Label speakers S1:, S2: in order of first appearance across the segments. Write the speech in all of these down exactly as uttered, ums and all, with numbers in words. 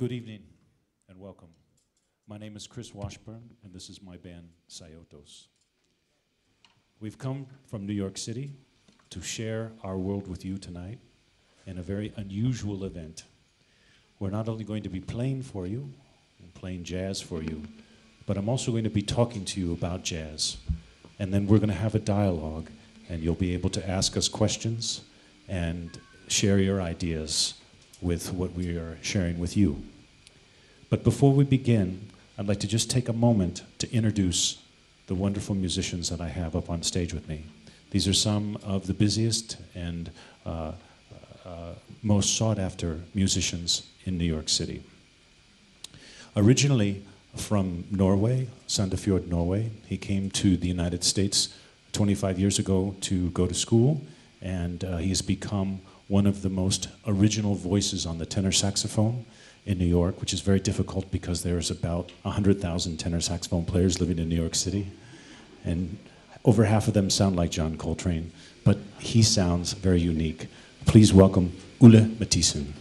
S1: Good evening and welcome. My name is Chris Washburne, and this is my band, Sayotos. We've come from New York City to share our world with you tonight in a very unusual event. We're not only going to be playing for you, and playing jazz for you, but I'm also going to be talking to you about jazz. And then we're going to have a dialogue, and you'll be able to ask us questions and share your ideas with what we are sharing with you. But before we begin, I'd like to just take a moment to introduce the wonderful musicians that I have up on stage with me. These are some of the busiest and uh, uh, most sought-after musicians in New York City. Originally from Norway, Sandefjord, Norway, he came to the United States twenty-five years ago to go to school, and uh, he has become one of the most original voices on the tenor saxophone in New York, which is very difficult because there's about one hundred thousand tenor saxophone players living in New York City, and over half of them sound like John Coltrane, but he sounds very unique. Please welcome Ole Mathisen.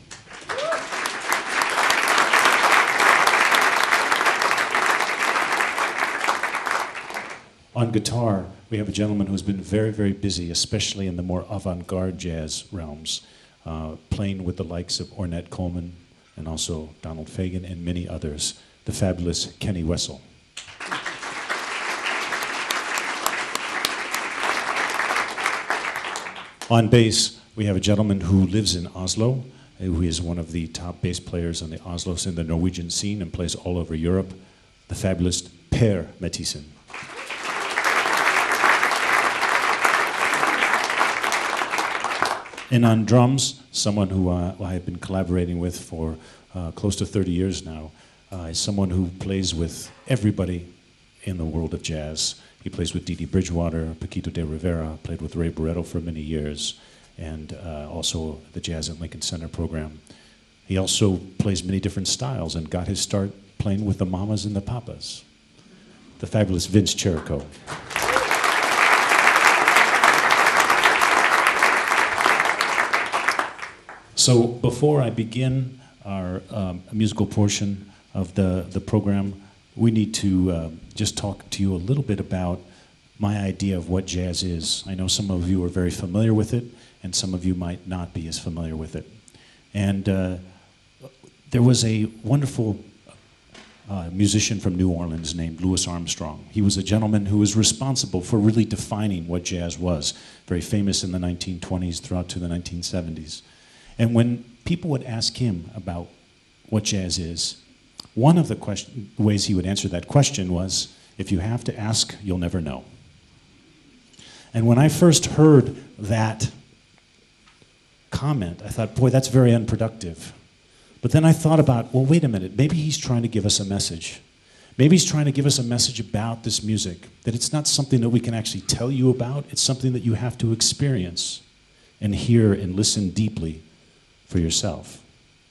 S1: On guitar, we have a gentleman who's been very, very busy, especially in the more avant-garde jazz realms, uh, playing with the likes of Ornette Coleman and also Donald Fagen and many others, the fabulous Kenny Wessel. On bass, we have a gentleman who lives in Oslo, who is one of the top bass players on the Oslo in the Norwegian scene and plays all over Europe, the fabulous Per Mathisen. And on drums, someone who uh, I have been collaborating with for uh, close to thirty years now, uh, is someone who plays with everybody in the world of jazz. He plays with Didi Bridgewater, Paquito de Rivera, played with Ray Barretto for many years, and uh, also the Jazz at Lincoln Center program. He also plays many different styles and got his start playing with the Mamas and the Papas, the fabulous Vince Cherico. So before I begin our um, musical portion of the, the program, we need to uh, just talk to you a little bit about my idea of what jazz is. I know some of you are very familiar with it, and some of you might not be as familiar with it. And uh, there was a wonderful uh, musician from New Orleans named Louis Armstrong. He was a gentleman who was responsible for really defining what jazz was, very famous in the nineteen twenties throughout to the nineteen seventies. And when people would ask him about what jazz is, one of the question, ways he would answer that question was, if you have to ask, you'll never know. And when I first heard that comment, I thought, boy, that's very unproductive. But then I thought about, well, wait a minute, maybe he's trying to give us a message. Maybe he's trying to give us a message about this music, that it's not something that we can actually tell you about, it's something that you have to experience and hear and listen deeply for yourself.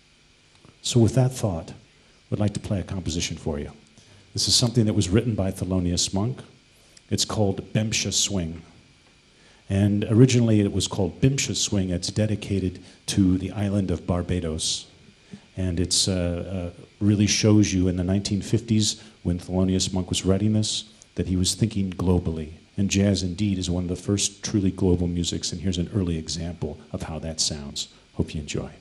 S1: So with that thought, I'd like to play a composition for you. This is something that was written by Thelonious Monk. It's called Bemsha Swing. And originally it was called Bemsha Swing. It's dedicated to the island of Barbados. And it uh, uh, really shows you in the nineteen fifties, when Thelonious Monk was writing this, that he was thinking globally. And jazz indeed is one of the first truly global musics, and here's an early example of how that sounds. Hope you enjoy.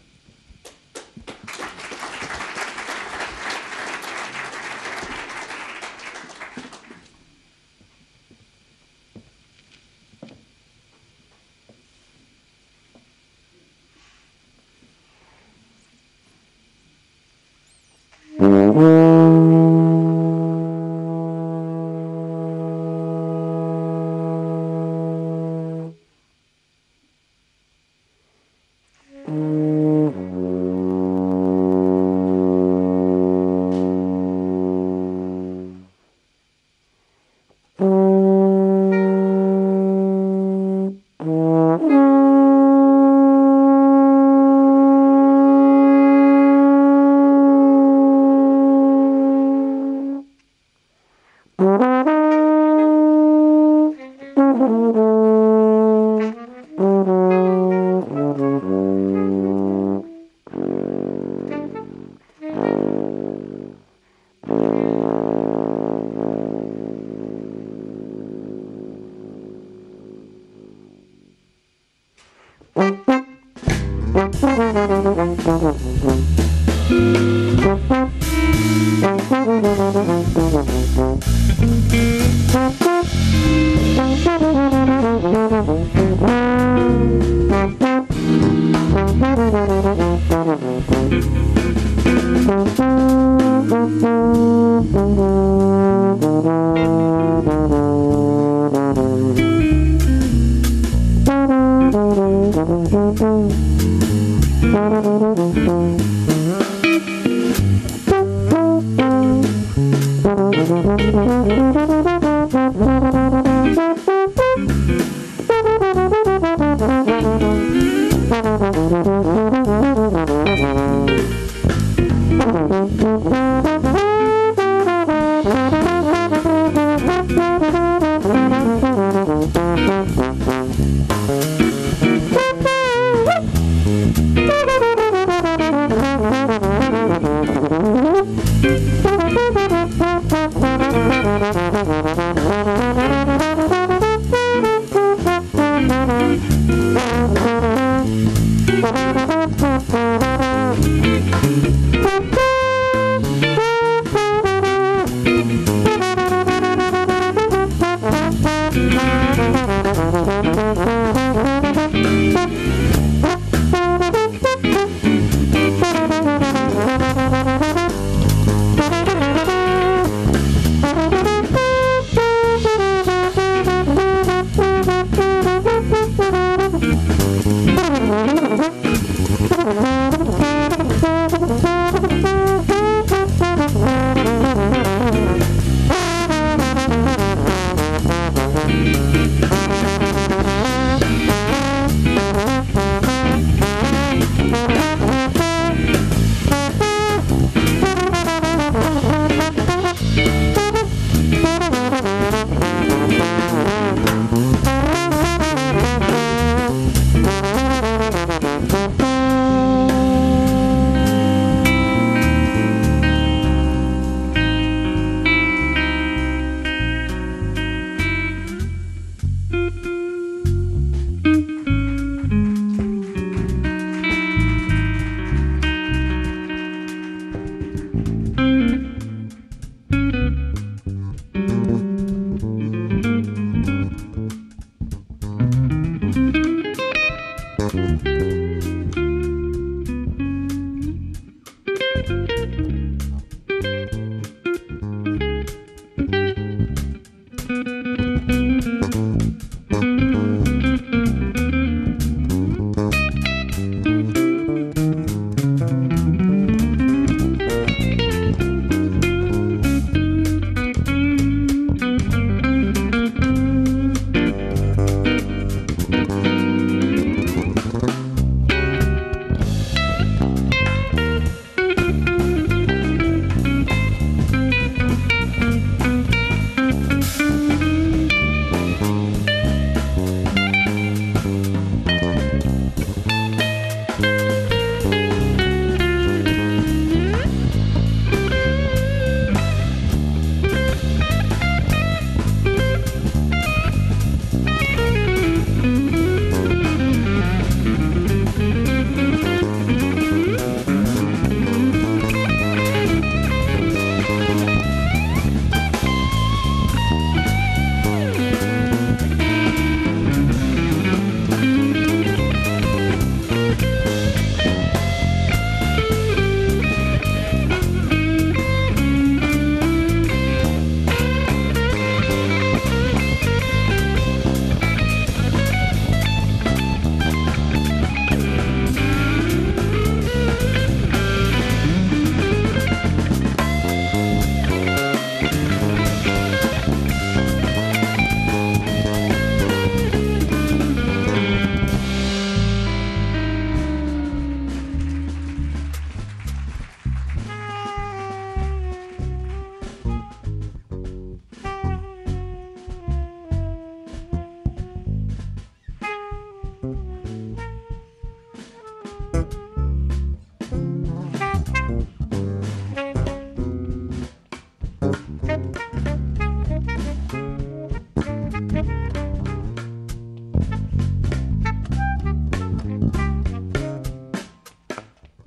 S1: Mm-hmm.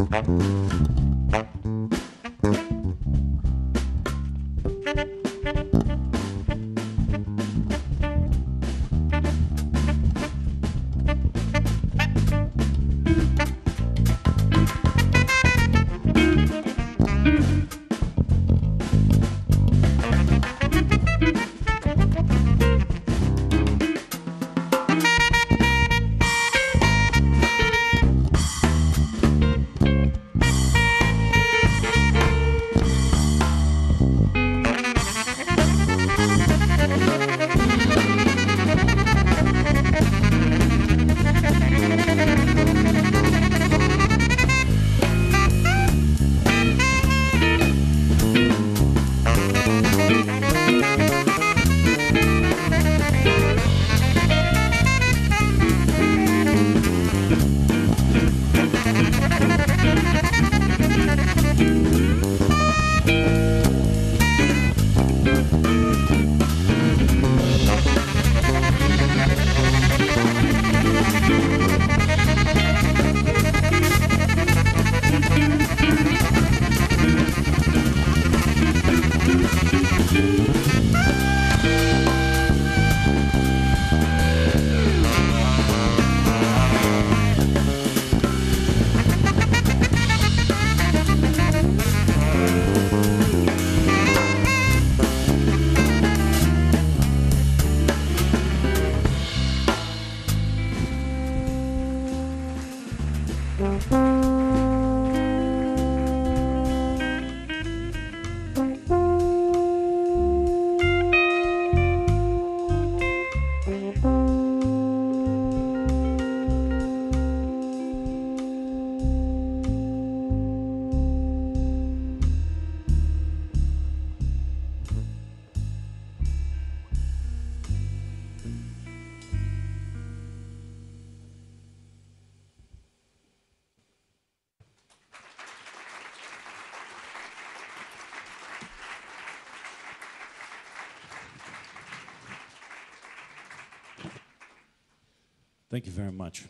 S1: Thank you very much.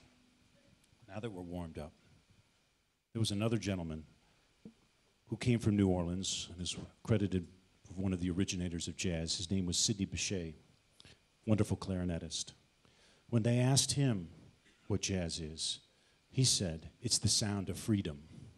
S1: Now that we're warmed up, there was another gentleman who came from New Orleans and is credited as one of the originators of jazz. His name was Sidney Bechet, wonderful clarinetist. When they asked him what jazz is, he said, it's the sound of freedom.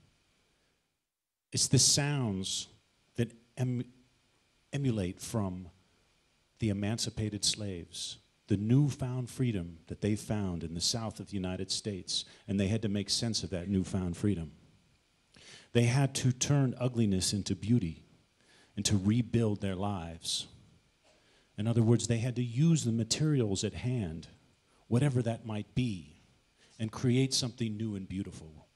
S1: It's the sounds that em emulate from the emancipated slaves, the newfound freedom that they found in the South of the United States, and they had to make sense of that newfound freedom. They had to turn ugliness into beauty and to rebuild their lives. In other words, they had to use the materials at hand, whatever that might be, and create something new and beautiful.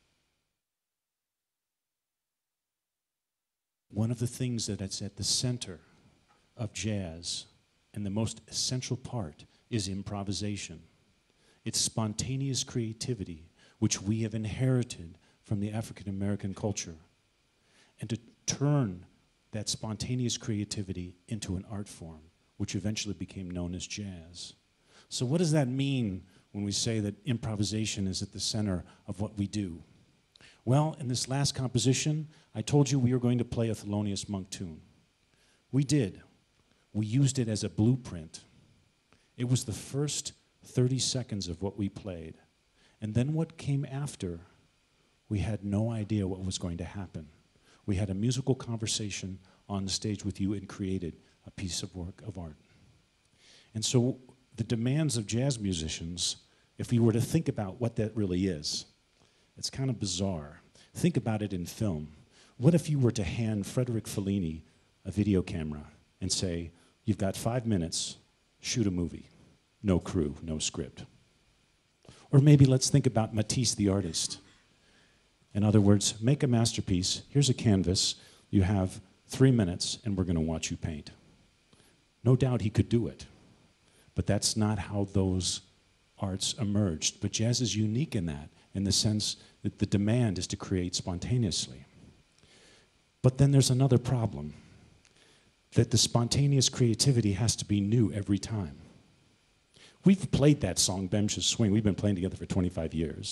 S1: One of the things that's at the center of jazz, and the most essential part, is improvisation. It's spontaneous creativity, which we have inherited from the African American culture. And to turn that spontaneous creativity into an art form, which eventually became known as jazz. So what does that mean when we say that improvisation is at the center of what we do? Well, in this last composition, I told you we were going to play a Thelonious Monk tune. We did. We used it as a blueprint. It was the first thirty seconds of what we played. And then what came after, we had no idea what was going to happen. We had a musical conversation on the stage with you and created a piece of work of art. And so the demands of jazz musicians, if we were to think about what that really is, it's kind of bizarre. Think about it in film. What if you were to hand Frederick Fellini a video camera and say, you've got five minutes, shoot a movie. No crew, no script. Or maybe let's think about Matisse the artist. In other words, make a masterpiece. Here's a canvas. You have three minutes, and we're going to watch you paint. No doubt he could do it. But that's not how those arts emerged. But jazz is unique in that, in the sense that the demand is to create spontaneously. But then there's another problem, that the spontaneous creativity has to be new every time. We've played that song, Bemsh's Swing. We've been playing together for twenty-five years.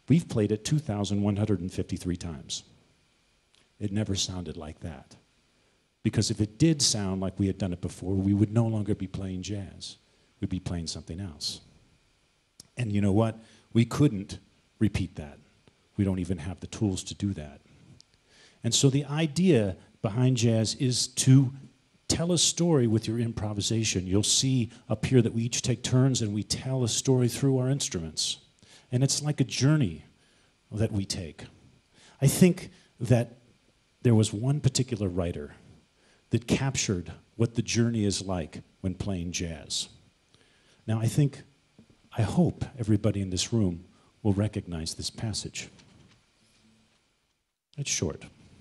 S1: We've played it two thousand one hundred fifty-three times. It never sounded like that. Because if it did sound like we had done it before, we would no longer be playing jazz. We'd be playing something else. And you know what? We couldn't repeat that. We don't even have the tools to do that. And so the idea behind jazz is to tell a story with your improvisation. You'll see up here that we each take turns and we tell a story through our instruments. And it's like a journey that we take. I think that there was one particular writer that captured what the journey is like when playing jazz. Now, I think, I hope everybody in this room will recognize this passage. It's short.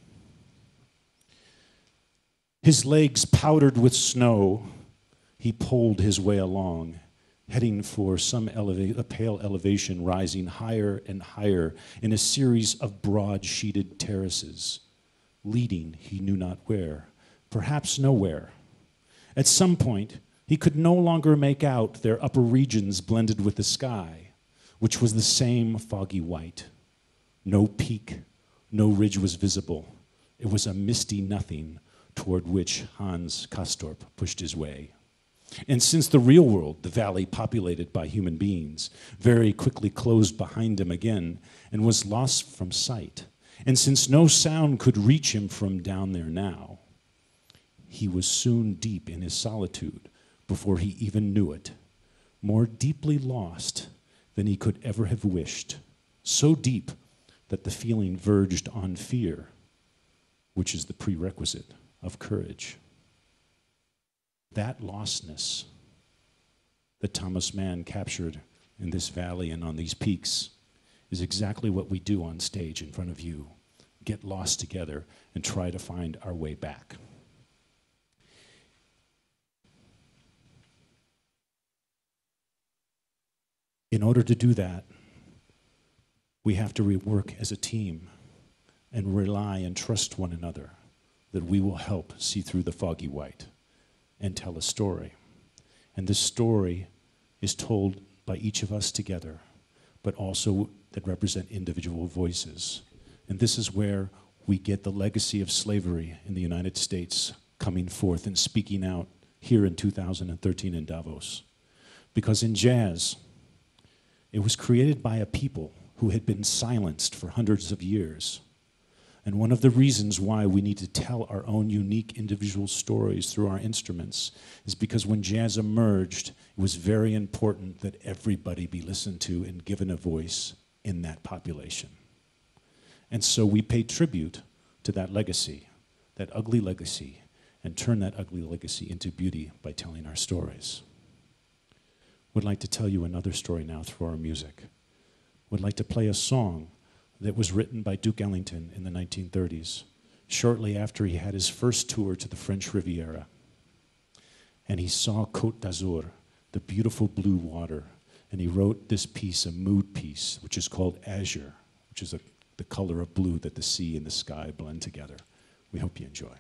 S1: His legs powdered with snow, he poled his way along, heading for some eleva- a pale elevation rising higher and higher in a series of broad sheeted terraces, leading he knew not where, perhaps nowhere. At some point, he could no longer make out their upper regions blended with the sky, which was the same foggy white. No peak, no ridge was visible. It was a misty nothing toward which Hans Castorp pushed his way. And since the real world, the valley populated by human beings, very quickly closed behind him again and was lost from sight, and since no sound could reach him from down there now, he was soon deep in his solitude before he even knew it, more deeply lost than he could ever have wished, so deep that the feeling verged on fear, which is the prerequisite of courage. That lostness that Thomas Mann captured in this valley and on these peaks is exactly what we do on stage in front of you. Get lost together and try to find our way back. In order to do that, we have to work as a team and rely and trust one another that we will help see through the foggy white and tell a story. And this story is told by each of us together, but also that represent individual voices. And this is where we get the legacy of slavery in the United States coming forth and speaking out here in two thousand thirteen in Davos. Because in jazz, it was created by a people who had been silenced for hundreds of years. And one of the reasons why we need to tell our own unique individual stories through our instruments is because when jazz emerged, it was very important that everybody be listened to and given a voice in that population. And so we pay tribute to that legacy, that ugly legacy, and turn that ugly legacy into beauty by telling our stories. Would like to tell you another story now through our music. Would like to play a song that was written by Duke Ellington in the nineteen thirties, shortly after he had his first tour to the French Riviera. And he saw Côte d'Azur, the beautiful blue water, and he wrote this piece, a mood piece, which is called Azure, which is a, the color of blue that the sea and the sky blend together. We hope you enjoy.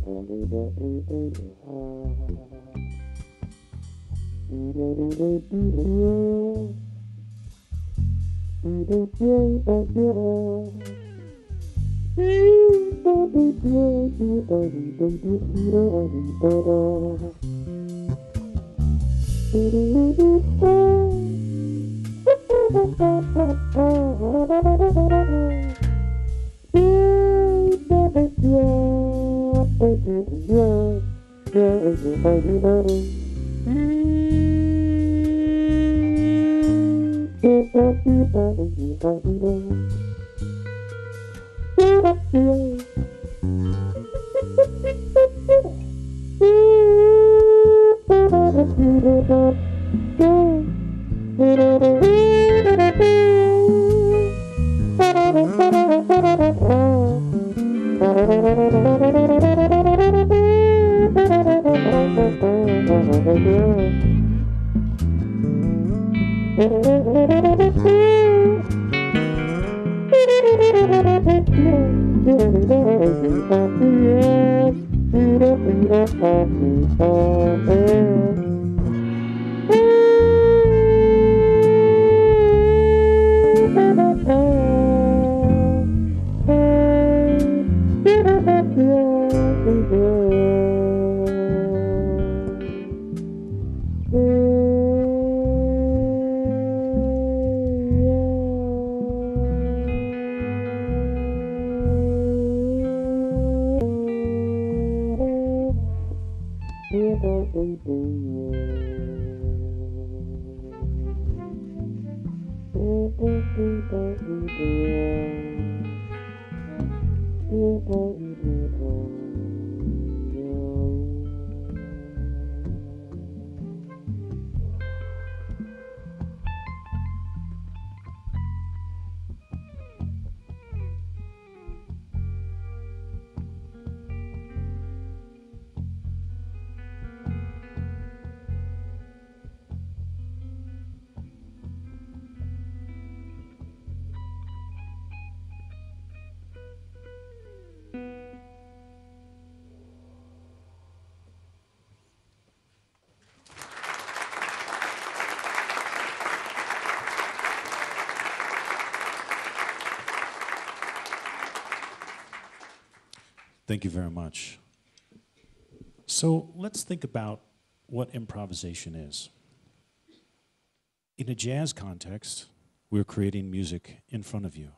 S1: Thank you very much. So let's think about what improvisation is. In a jazz context, we're creating music in front of you.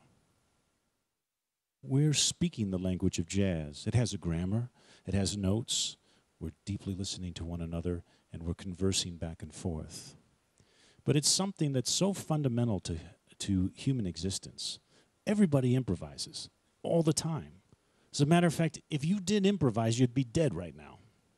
S1: We're speaking the language of jazz. It has a grammar, it has notes, we're deeply listening to one another, and we're conversing back and forth. But it's something that's so fundamental to, to human existence. Everybody improvises all the time. As a matter of fact, if you did improvise, you'd be dead right now.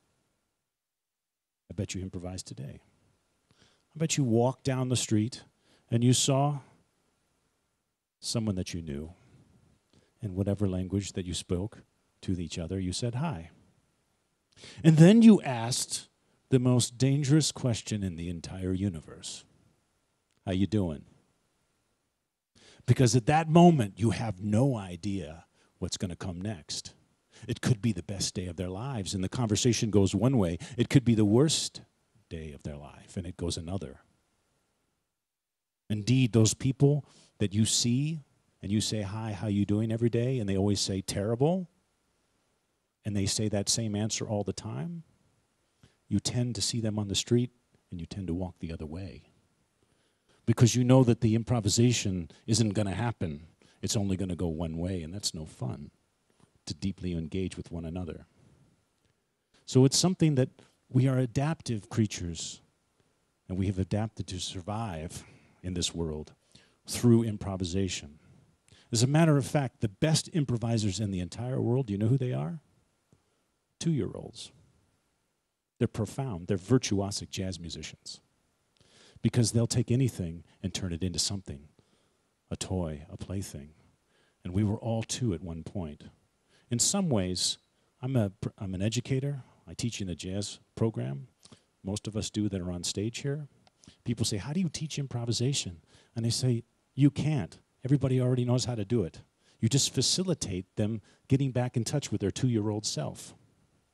S1: I bet you improvised today. I bet you walked down the street and you saw someone that you knew. In whatever language that you spoke to each other, you said hi. And then you asked the most dangerous question in the entire universe. How you doing? Because at that moment, you have no idea what's going to come next. It could be the best day of their lives, and the conversation goes one way. It could be the worst day of their life, and it goes another. Indeed, those people that you see and you say, hi, how you doing every day, and they always say terrible, and they say that same answer all the time, you tend to see them on the street, and you tend to walk the other way. Because you know that the improvisation isn't going to happen. It's only going to go one way, and that's no fun, to deeply engage with one another. So it's something that we are adaptive creatures, and we have adapted to survive in this world through improvisation. As a matter of fact, the best improvisers in the entire world, do you know who they are? Two-year-olds. They're profound. They're virtuosic jazz musicians. Because they'll take anything and turn it into something, a toy, a plaything. And we were all two at one point. In some ways, I'm, a, I'm an educator. I teach in a jazz program. Most of us do that are on stage here. People say, how do you teach improvisation? And I say, you can't. Everybody already knows how to do it. You just facilitate them getting back in touch with their two-year-old self.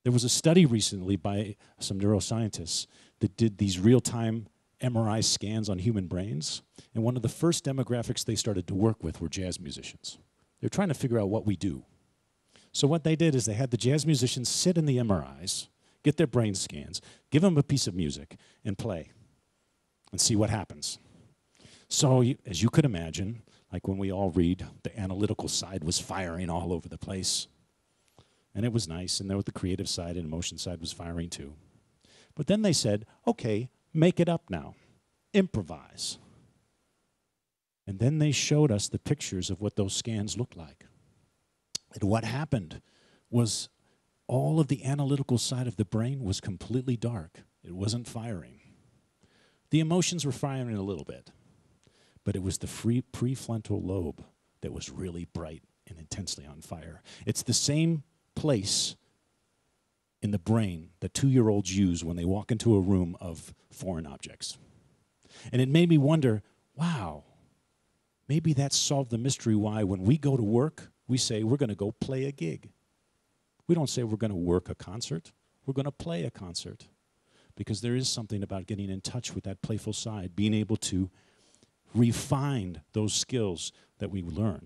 S1: There was a study recently by some neuroscientists that did these real-time M R I scans on human brains, and one of the first demographics they started to work with were jazz musicians. They're trying to figure out what we do. So what they did is they had the jazz musicians sit in the M R Is, get their brain scans, give them a piece of music, and play, and see what happens. So, you, as you could imagine, like when we all read, the analytical side was firing all over the place. And it was nice, and there was the creative side and emotion side was firing too. But then they said, okay, make it up now. Improvise. And then they showed us the pictures of what those scans looked like. And what happened was all of the analytical side of the brain was completely dark. It wasn't firing. The emotions were firing a little bit, but it was the free prefrontal lobe that was really bright and intensely on fire. It's the same place in the brain that two-year-olds use when they walk into a room of foreign objects. And it made me wonder, wow, maybe that solved the mystery why when we go to work, we say we're going to go play a gig. We don't say we're going to work a concert. We're going to play a concert. Because there is something about getting in touch with that playful side, being able to refine those skills that we learn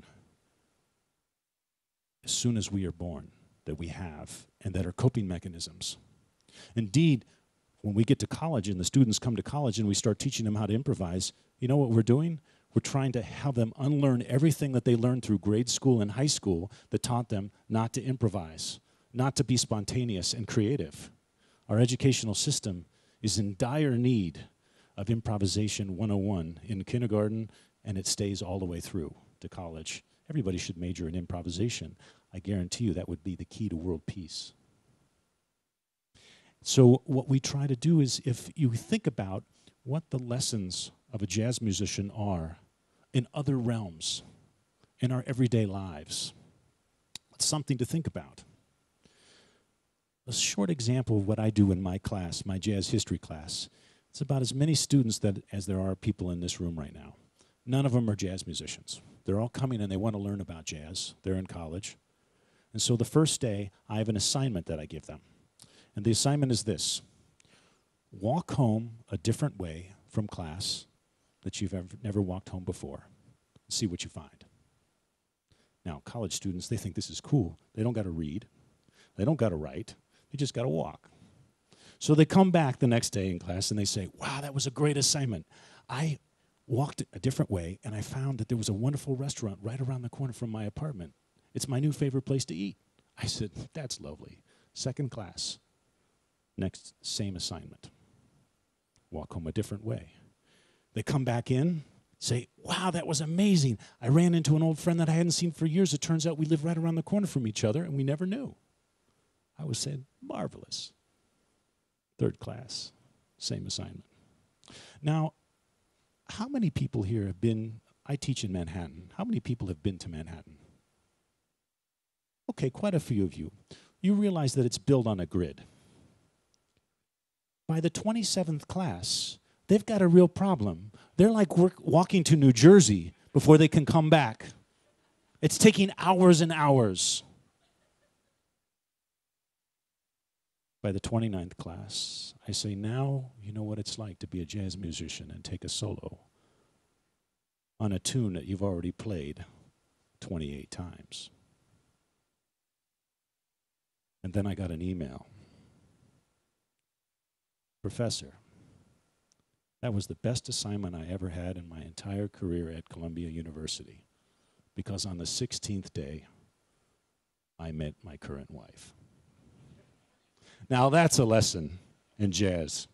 S1: as soon as we are born, that we have, and that are coping mechanisms. Indeed, when we get to college and the students come to college and we start teaching them how to improvise, you know what we're doing? We're trying to have them unlearn everything that they learned through grade school and high school that taught them not to improvise, not to be spontaneous and creative. Our educational system is in dire need of improvisation one oh one in kindergarten, and it stays all the way through to college. Everybody should major in improvisation. I guarantee you that would be the key to world peace. So what we try to do is, if you think about what the lessons of a jazz musician are in other realms, in our everyday lives, it's something to think about. A short example of what I do in my class, my jazz history class, it's about as many students that, as there are people in this room right now. None of them are jazz musicians. They're all coming and they want to learn about jazz. They're in college. And so the first day, I have an assignment that I give them. And the assignment is this: walk home a different way from class that you've ever, never walked home before. See what you find. Now, college students, they think this is cool. They don't got to read. They don't got to write. They just got to walk. So they come back the next day in class and they say, wow, that was a great assignment. I walked a different way and I found that there was a wonderful restaurant right around the corner from my apartment. It's my new favorite place to eat. I said, that's lovely. Second class. Next, same assignment. Walk home a different way. They come back in, say, wow, that was amazing. I ran into an old friend that I hadn't seen for years. It turns out we live right around the corner from each other and we never knew. I was saying, marvelous. Third class, same assignment. Now, how many people here have been, I teach in Manhattan, how many people have been to Manhattan? Okay, quite a few of you. You realize that it's built on a grid. By the twenty-seventh class, they've got a real problem. They're like work, walking to New Jersey before they can come back. It's taking hours and hours. By the twenty-ninth class, I say, now you know what it's like to be a jazz musician and take a solo on a tune that you've already played twenty-eight times. And then I got an email. Professor, that was the best assignment I ever had in my entire career at Columbia University, because on the sixteenth day, I met my current wife. Now that's a lesson in jazz.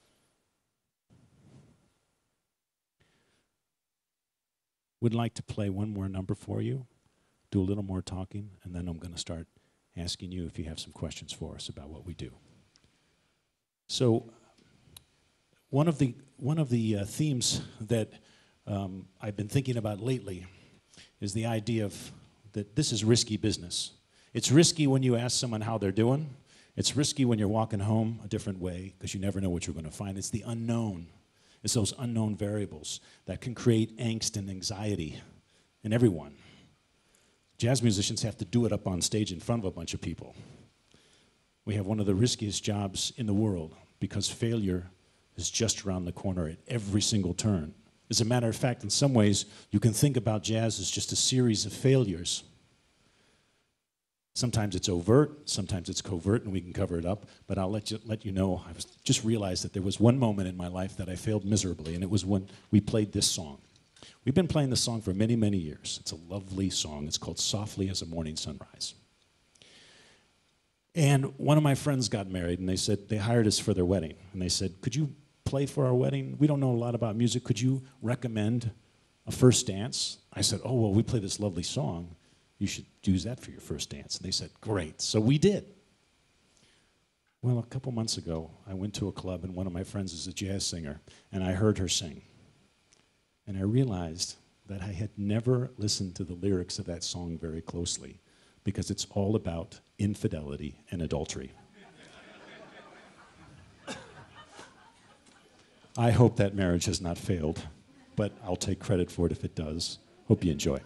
S1: Would like to play one more number for you, do a little more talking, and then I'm going to start asking you if you have some questions for us about what we do. So one of the, one of the uh, themes that um, I've been thinking about lately is the idea of that this is risky business. It's risky when you ask someone how they're doing. It's risky when you're walking home a different way because you never know what you're going to find. It's the unknown. It's those unknown variables that can create angst and anxiety in everyone. Jazz musicians have to do it up on stage in front of a bunch of people. We have one of the riskiest jobs in the world because failure is just around the corner at every single turn. As a matter of fact, in some ways, you can think about jazz as just a series of failures. Sometimes it's overt, sometimes it's covert, and we can cover it up, but I'll let you, let you know, I was, just realized that there was one moment in my life that I failed miserably, and it was when we played this song. We've been playing this song for many, many years. It's a lovely song. It's called Softly as a Morning Sunrise. And one of my friends got married, and they said, they hired us for their wedding, and they said, could you play for our wedding? We don't know a lot about music. Could you recommend a first dance? I said, oh, well, we play this lovely song. You should use that for your first dance. And they said, great. So we did. Well, a couple months ago, I went to a club, and one of my friends is a jazz singer, and I heard her sing. And I realized that I had never listened to the lyrics of that song very closely, because it's all about infidelity and adultery. I hope that marriage has not failed, but I'll take credit for it if it does. Hope you enjoy.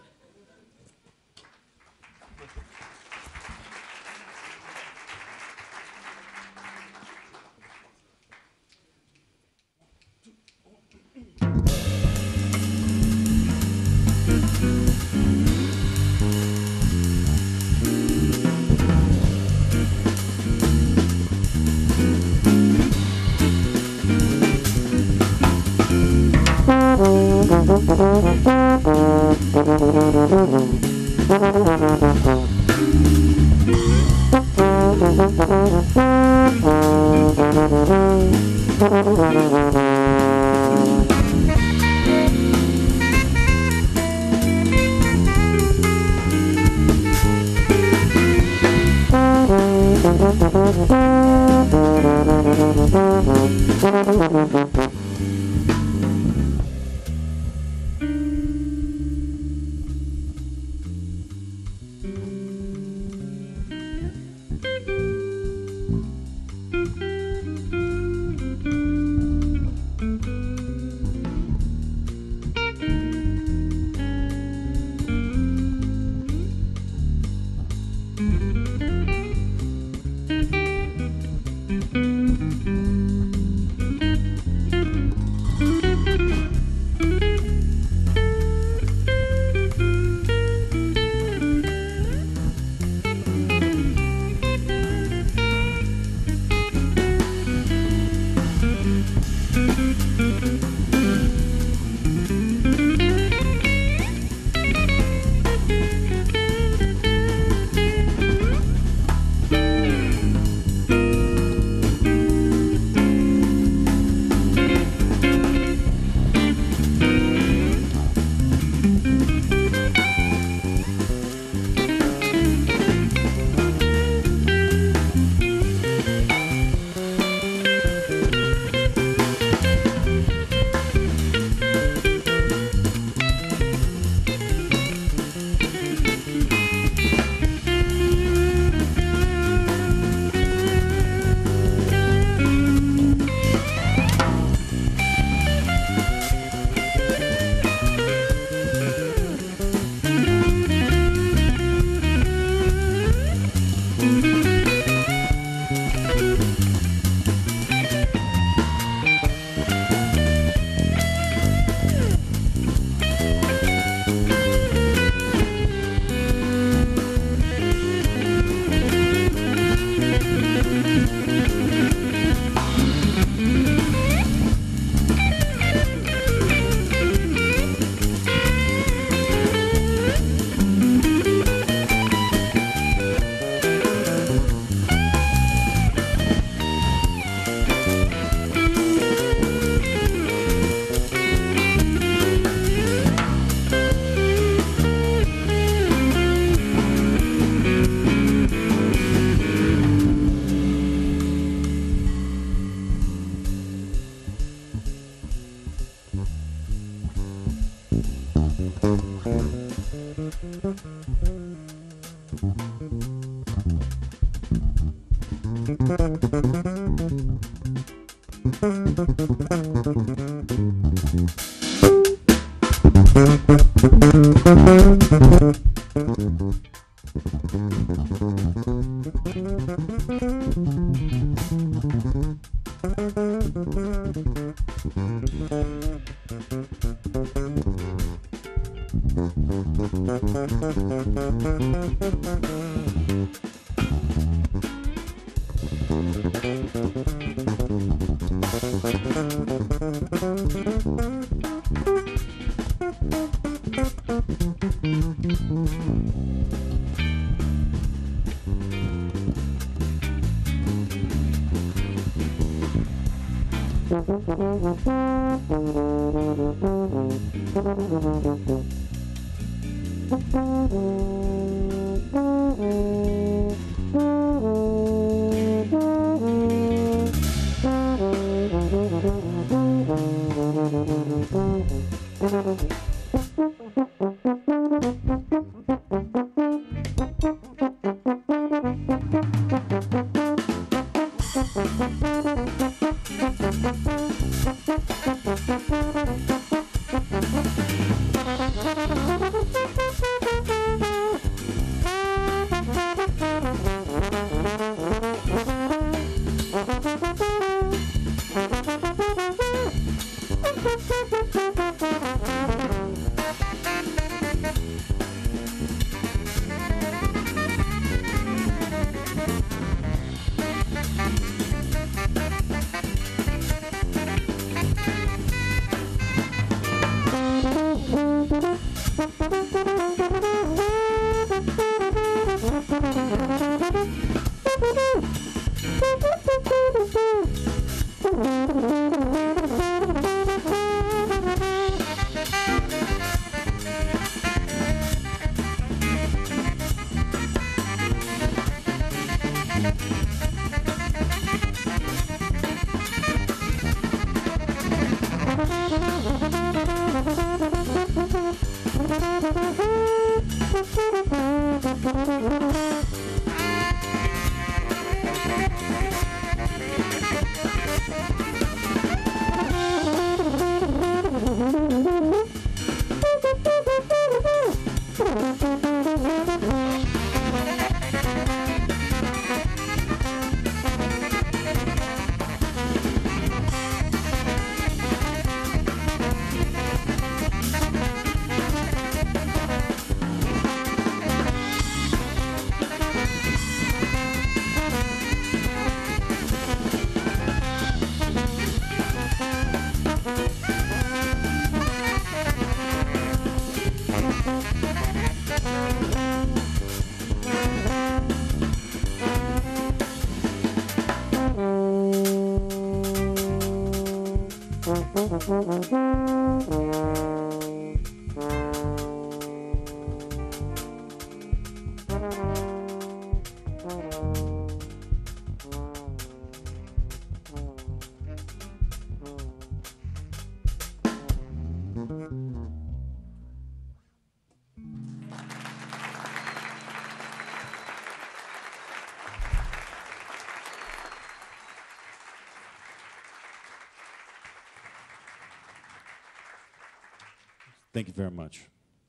S1: Thank you very much.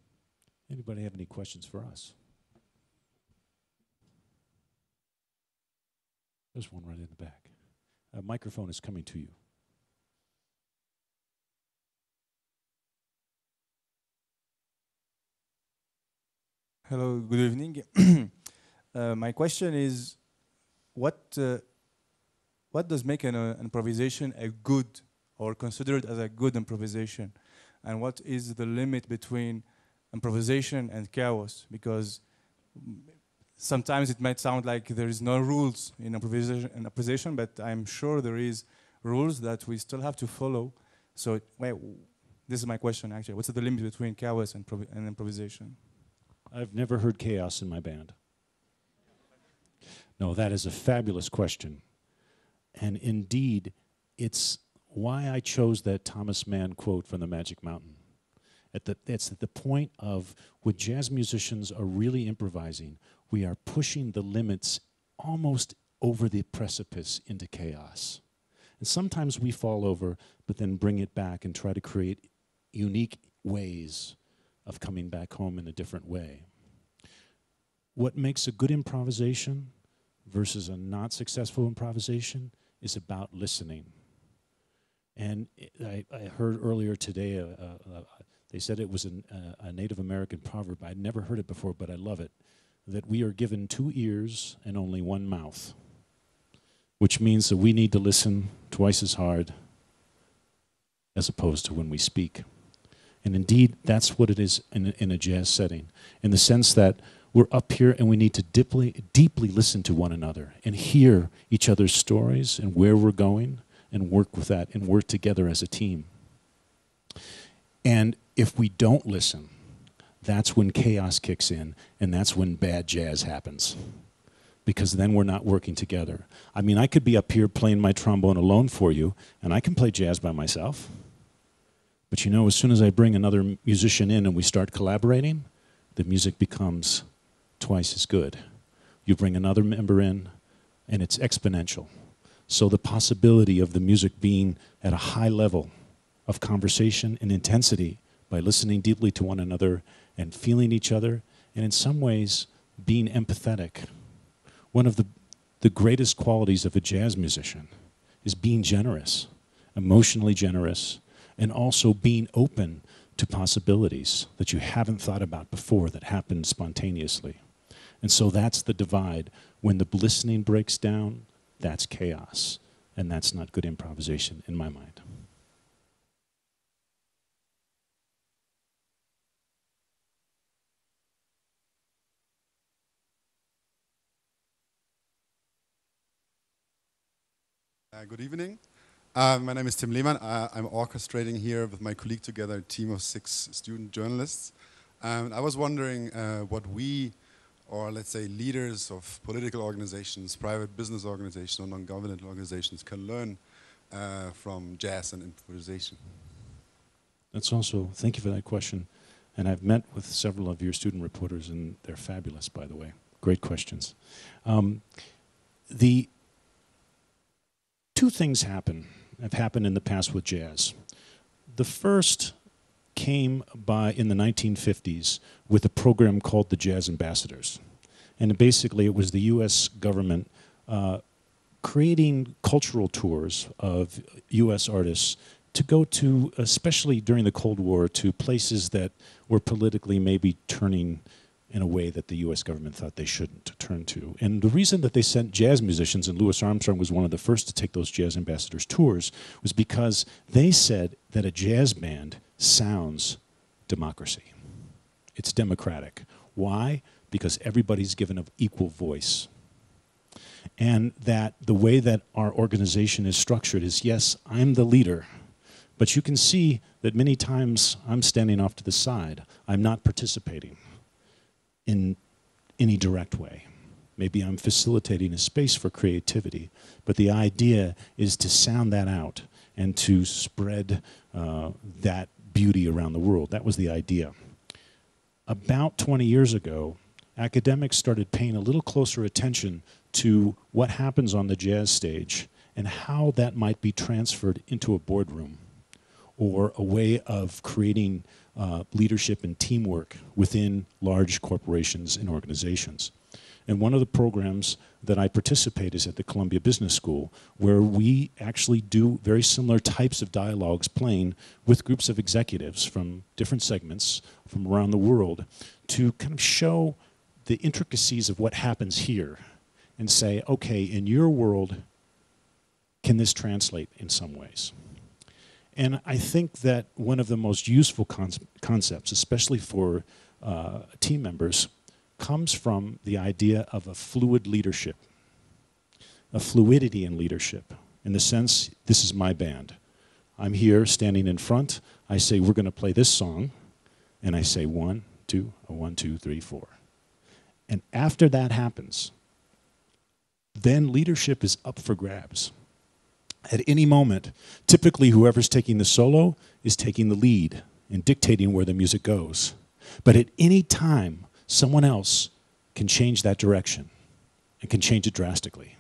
S1: Anybody have any questions for us? There's one right in the back. A microphone is coming to you.
S2: Hello, good evening. uh, my question is, what uh, what does make an uh, improvisation a good or considered as a good improvisation? And what is the limit between improvisation and chaos? Because sometimes it might sound like there is no rules in improvisation, in improvisation, but I'm sure there is rules that we still have to follow. So well, this is my question actually. What's the limit between chaos and, and improvisation?
S1: I've never heard chaos in my band. No, that is a fabulous question. And indeed, it's why I chose that Thomas Mann quote from the Magic Mountain. At the, it's at the point of when jazz musicians are really improvising, we are pushing the limits almost over the precipice into chaos. And sometimes we fall over, but then bring it back and try to create unique ways of coming back home in a different way. What makes a good improvisation versus a not successful improvisation is about listening. And I, I heard earlier today, uh, uh, uh, They said it was an, uh, a Native American proverb. I'd never heard it before, but I love it, that we are given two ears and only one mouth, which means that we need to listen twice as hard as opposed to when we speak. And indeed, that's what it is in a, in a jazz setting, in the sense that we're up here and we need to deeply, deeply listen to one another and hear each other's stories and where we're going and work with that and work together as a team. And if we don't listen, that's when chaos kicks in, and that's when bad jazz happens, because then we're not working together. I mean, I could be up here playing my trombone alone for you, and I can play jazz by myself. But you know, as soon as I bring another musician in and we start collaborating, the music becomes twice as good. You bring another member in, and it's exponential. So the possibility of the music being at a high level of conversation and intensity by listening deeply to one another and feeling each other, and in some ways being empathetic. One of the, the greatest qualities of a jazz musician is being generous, emotionally generous, and also being open to possibilities that you haven't thought about before that happen spontaneously. And so that's the divide. When the listening breaks down, that's chaos, and that's not good improvisation in my mind.
S3: Uh, good evening. Uh, my name is Tim Lehmann. Uh, I'm orchestrating here with my colleague together a team of six student journalists. And I was wondering uh, what we, or let's say leaders of political organizations, private business organizations, or non-governmental organizations can learn uh, from jazz and improvisation.
S1: That's also, thank you for that question. And I've met with several of your student reporters, and they're fabulous, by the way. Great questions. Um, the two things happen, have happened in the past with jazz. The first came by in the nineteen fifties with a program called the Jazz Ambassadors. And basically it was the U S government uh, creating cultural tours of U S artists to go to, especially during the Cold War, to places that were politically maybe turning in a way that the U S government thought they shouldn't turn to. And the reason that they sent jazz musicians, and Louis Armstrong was one of the first to take those Jazz Ambassadors tours, was because they said that a jazz band sounds democracy. It's democratic. Why? Because everybody's given an equal voice. And that the way that our organization is structured is, yes, I'm the leader, but you can see that many times I'm standing off to the side. I'm not participating in any direct way. Maybe I'm facilitating a space for creativity, but the idea is to sound that out and to spread uh, that beauty around the world. That was the idea. About twenty years ago, academics started paying a little closer attention to what happens on the jazz stage and how that might be transferred into a boardroom or a way of creating uh, leadership and teamwork within large corporations and organizations. And one of the programs that I participate is at the Columbia Business School, where we actually do very similar types of dialogues playing with groups of executives from different segments from around the world to kind of show the intricacies of what happens here and say, okay, in your world, can this translate in some ways? And I think that one of the most useful con concepts, especially for uh, team members, comes from the idea of a fluid leadership, a fluidity in leadership, in the sense, this is my band. I'm here standing in front, I say, we're gonna play this song, and I say one, two, a one, two, three, four. And after that happens, then leadership is up for grabs. At any moment, typically whoever's taking the solo is taking the lead and dictating where the music goes. But at any time, someone else can change that direction and can change it drastically.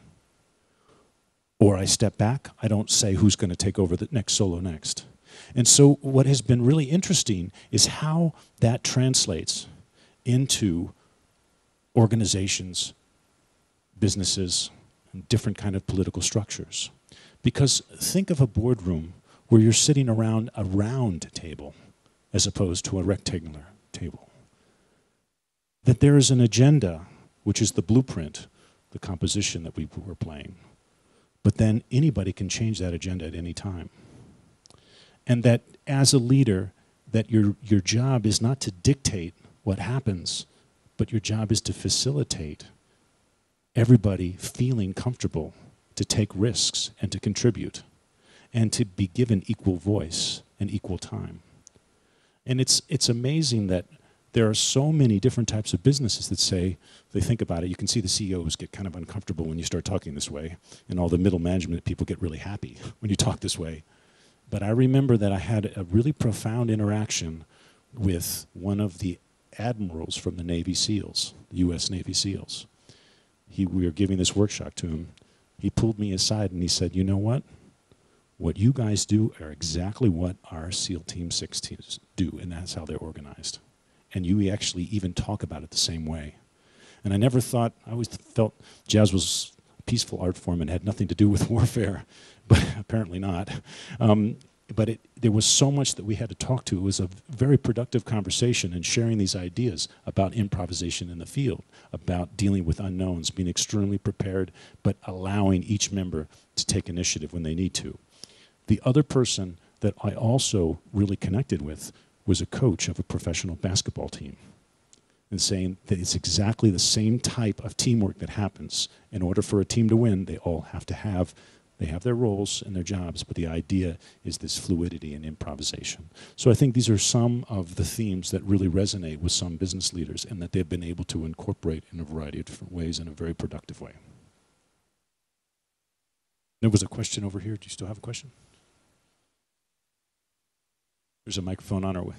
S1: Or I step back, I don't say who's going to take over the next solo next. And so what has been really interesting is how that translates into organizations, businesses, and different kind of political structures. Because think of a boardroom where you're sitting around a round table as opposed to a rectangular table. That there is an agenda, which is the blueprint, the composition that we were playing. But then anybody can change that agenda at any time. And that as a leader, that your, your job is not to dictate what happens, but your job is to facilitate everybody feeling comfortable to take risks and to contribute and to be given equal voice and equal time. And it's, it's amazing that there are so many different types of businesses that say, they think about it, you can see the C E Os get kind of uncomfortable when you start talking this way, and all the middle management people get really happy when you talk this way. But I remember that I had a really profound interaction with one of the admirals from the Navy SEALs, the U S Navy SEALs. He, we were giving this workshop to him. He pulled me aside and he said, you know what? What you guys do are exactly what our SEAL Team six teams do, and that's how they're organized. And you actually even talk about it the same way. And I never thought, I always felt jazz was a peaceful art form and had nothing to do with warfare, but apparently not. Um, but it, there was so much that we had to talk to. It was a very productive conversation and sharing these ideas about improvisation in the field, about dealing with unknowns, being extremely prepared, but allowing each member to take initiative when they need to. The other person that I also really connected with was a coach of a professional basketball team, and saying that it's exactly the same type of teamwork that happens. In order for a team to win, they all have to have, they have their roles and their jobs, but the idea is this fluidity and improvisation. So I think these are some of the themes that really resonate with some business leaders and that they've been able to incorporate in a variety of different ways in a very productive way. There was a question over here. Do you still have a question? There's a microphone on our way.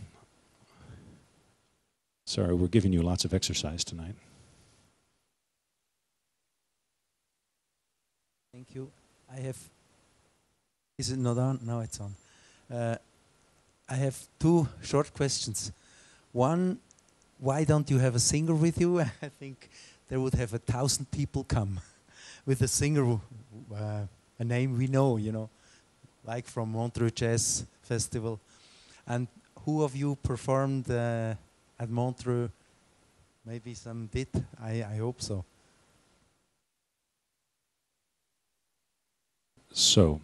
S1: Sorry, we're giving you lots of exercise tonight.
S4: Thank you. I have, is it not on? No, it's on. Uh, I have two short questions. One, why don't you have a singer with you? I think there would have a thousand people come with a singer, uh, a name we know, you know, like from Montreux Jazz Festival. And who of you performed uh, at Montreux? Maybe some did. I, I hope so.
S1: So,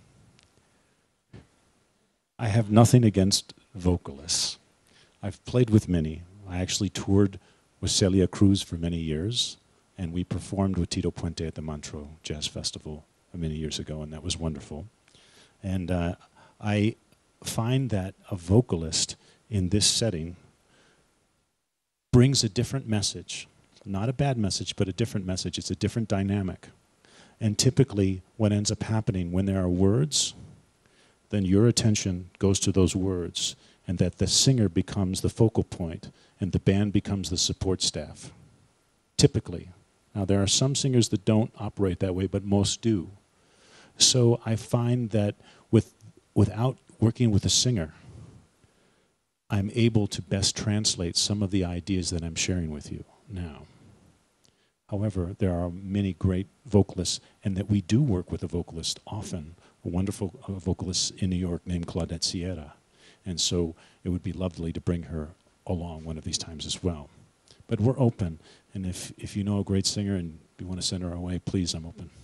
S1: I have nothing against vocalists. I've played with many. I actually toured with Celia Cruz for many years, and we performed with Tito Puente at the Montreux Jazz Festival many years ago, and that was wonderful. And uh, I find that a vocalist in this setting brings a different message. Not a bad message, but a different message. It's a different dynamic. And typically, what ends up happening when there are words, then your attention goes to those words, and that the singer becomes the focal point, and the band becomes the support staff. Typically. Now, there are some singers that don't operate that way, but most do. So I find that with, without working with a singer, I'm able to best translate some of the ideas that I'm sharing with you now. However, there are many great vocalists, and that we do work with a vocalist often, a wonderful uh, vocalist in New York named Claudette Sierra. And so it would be lovely to bring her along one of these times as well. But we're open, and if, if you know a great singer and you want to send her our way, please, I'm open.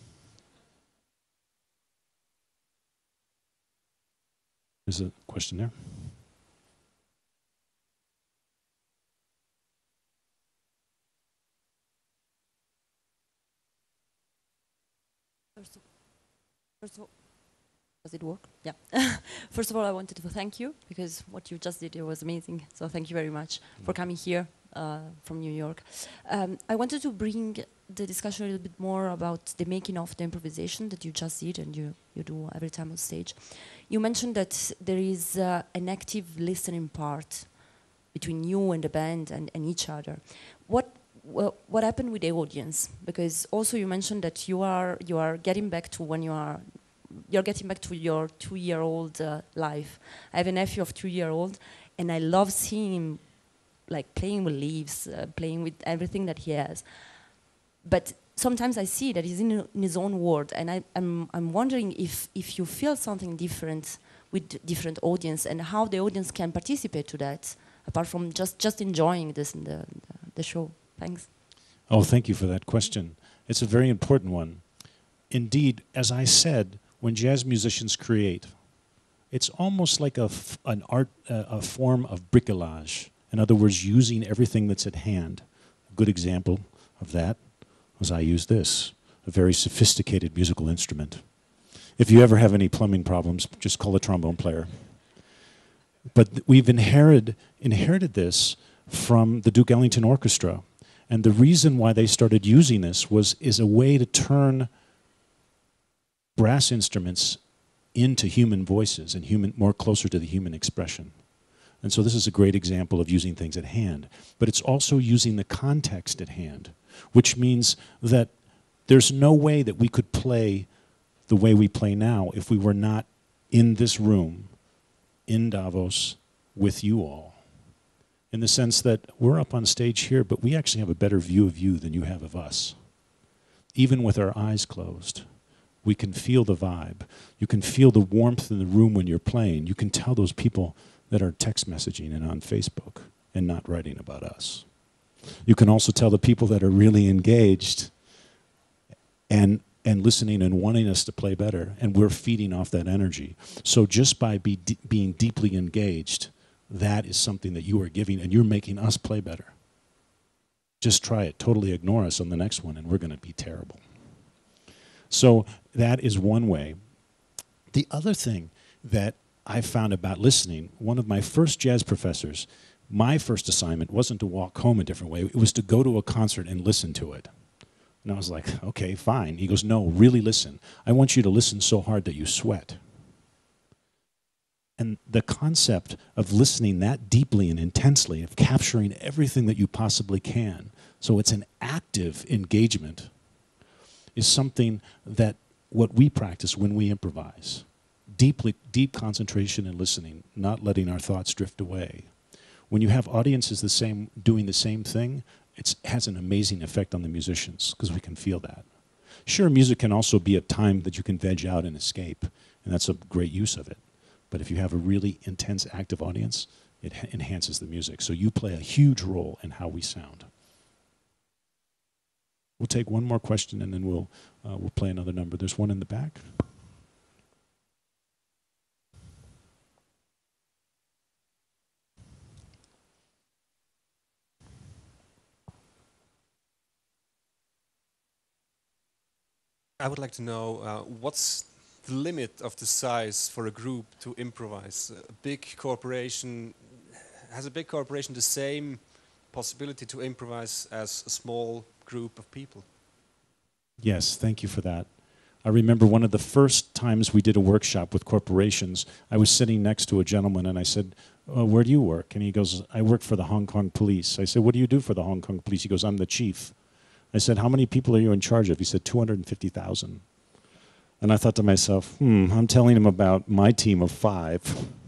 S1: There's a question there.
S5: First of, first of all, does it work? Yeah. First of all, I wanted to thank you because what you just did it was amazing. So thank you very much for coming here uh, from New York. Um, I wanted to bring the discussion a little bit more about the making of the improvisation that you just did and you, you do every time on stage. You mentioned that there is uh, an active listening part between you and the band and, and each other. What Well, what happened with the audience? Because also you mentioned that you are you are getting back to when you are you're getting back to your two-year-old uh, life. I have a nephew of two-year-old, and I love seeing him like playing with leaves, uh, playing with everything that he has. But sometimes I see that he's in, in his own world, and I, I'm I'm wondering if if you feel something different with different audience, and how the audience can participate to that, apart from just, just enjoying this the, the, the show. Thanks.
S1: Oh, thank you for that question. It's a very important one. Indeed, as I said, when jazz musicians create, it's almost like a f an art, uh, a form of bricolage. In other words, using everything that's at hand. A good example of that was I use this, a very sophisticated musical instrument. If you ever have any plumbing problems, just call a trombone player. But we've inherited, inherited this from the Duke Ellington Orchestra. And the reason why they started using this was is a way to turn brass instruments into human voices and human, more closer to the human expression. And so this is a great example of using things at hand. But it's also using the context at hand, which means that there's no way that we could play the way we play now if we were not in this room, in Davos, with you all. In the sense that we're up on stage here, but we actually have a better view of you than you have of us. Even with our eyes closed, we can feel the vibe. You can feel the warmth in the room when you're playing. You can tell those people that are text messaging and on Facebook and not writing about us. You can also tell the people that are really engaged and and listening and wanting us to play better, and we're feeding off that energy. So just by be de being deeply engaged, that is something that you are giving, and you're making us play better. Just try it. Totally ignore us on the next one, and we're going to be terrible. So that is one way. The other thing that I found about listening, one of my first jazz professors, my first assignment wasn't to walk home a different way. It was to go to a concert and listen to it. And I was like, okay, fine. He goes, no, really listen. I want you to listen so hard that you sweat. And the concept of listening that deeply and intensely, of capturing everything that you possibly can, so it's an active engagement, is something that what we practice when we improvise. Deeply, deep concentration and listening, not letting our thoughts drift away. When you have audiences the same, doing the same thing, it has an amazing effect on the musicians, because we can feel that. Sure, music can also be a time that you can veg out and escape, and that's a great use of it. But if you have a really intense, active audience, it enhances the music. So you play a huge role in how we sound. We'll take one more question, and then we'll, uh, we'll play another number. There's one in the back.
S6: I would like to know uh, what's the limit of the size for a group to improvise? A big corporation, has a big corporation the same possibility to improvise as a small group of people?
S1: Yes, thank you for that. I remember one of the first times we did a workshop with corporations, I was sitting next to a gentleman and I said, oh, where do you work? And he goes, I work for the Hong Kong police. I said, what do you do for the Hong Kong police? He goes, I'm the chief. I said, how many people are you in charge of? He said, two hundred fifty thousand. And I thought to myself, hmm, I'm telling him about my team of five.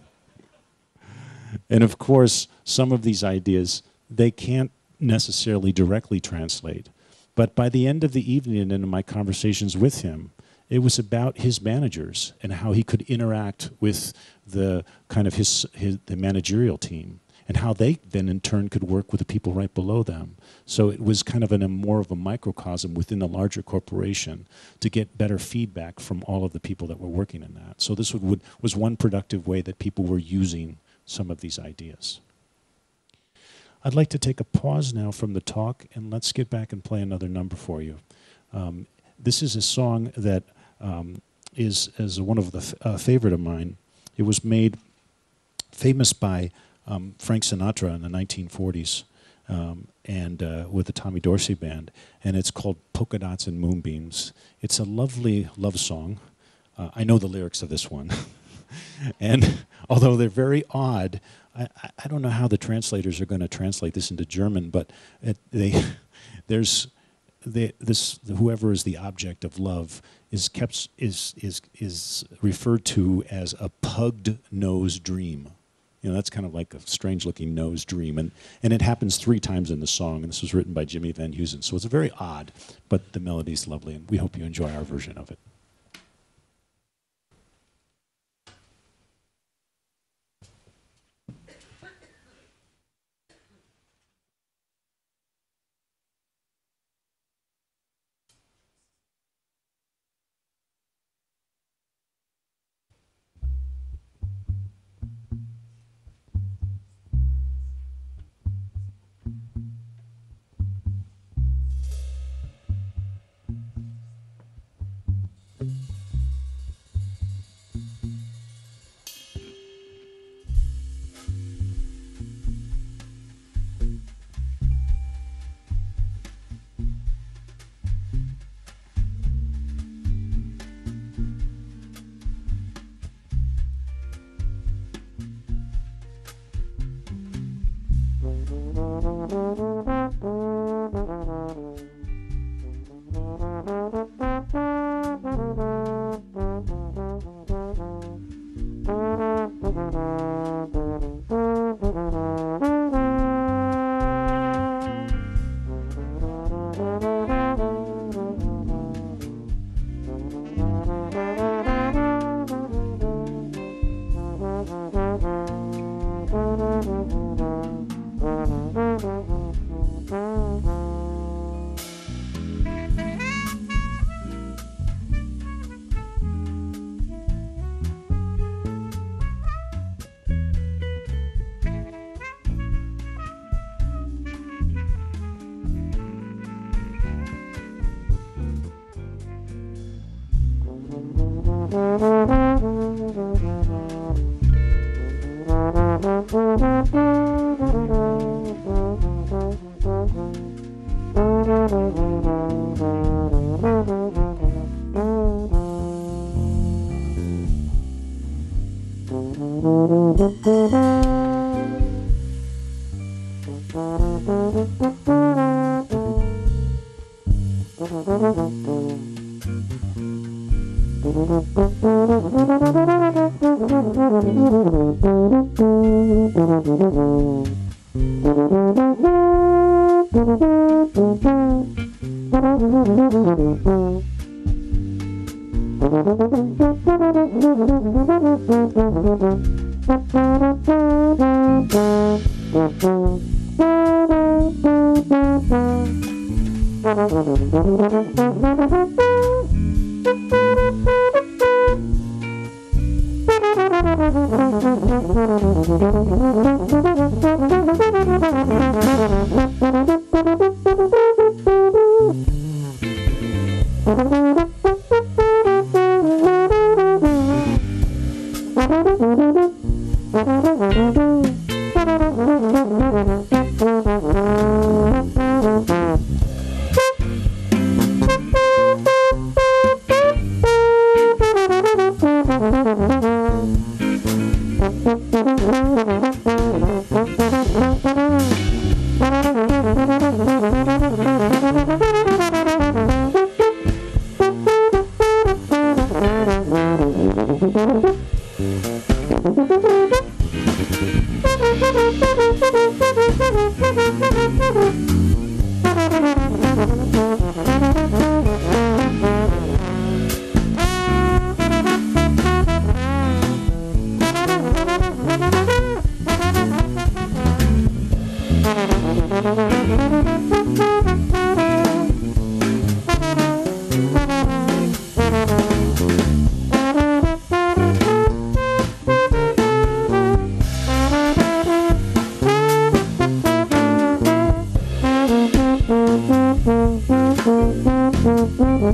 S1: And of course, some of these ideas, they can't necessarily directly translate. But by the end of the evening and in my conversations with him, it was about his managers and how he could interact with the kind of his, his the managerial team, and how they then in turn could work with the people right below them. So it was kind of an, a more of a microcosm within a larger corporation to get better feedback from all of the people that were working in that. So this would, would, was one productive way that people were using some of these ideas. I'd like to take a pause now from the talk, and let's get back and play another number for you. Um, this is a song that um, is, is one of the f uh, favorite of mine. It was made famous by Um, Frank Sinatra in the nineteen forties, um, and uh, with the Tommy Dorsey Band, and it's called Polka Dots and Moonbeams. It's a lovely love song. Uh, I know the lyrics of this one, and although they're very odd, I, I don't know how the translators are going to translate this into German, but it, they, there's they, this whoever is the object of love is kept is is is referred to as a pugged nose dream. You know, that's kind of like a strange-looking nose dream. And, and it happens three times in the song, and this was written by Jimmy Van Heusen. So it's very odd, but the melody's lovely, and we hope you enjoy our version of it.
S7: Mm-hmm.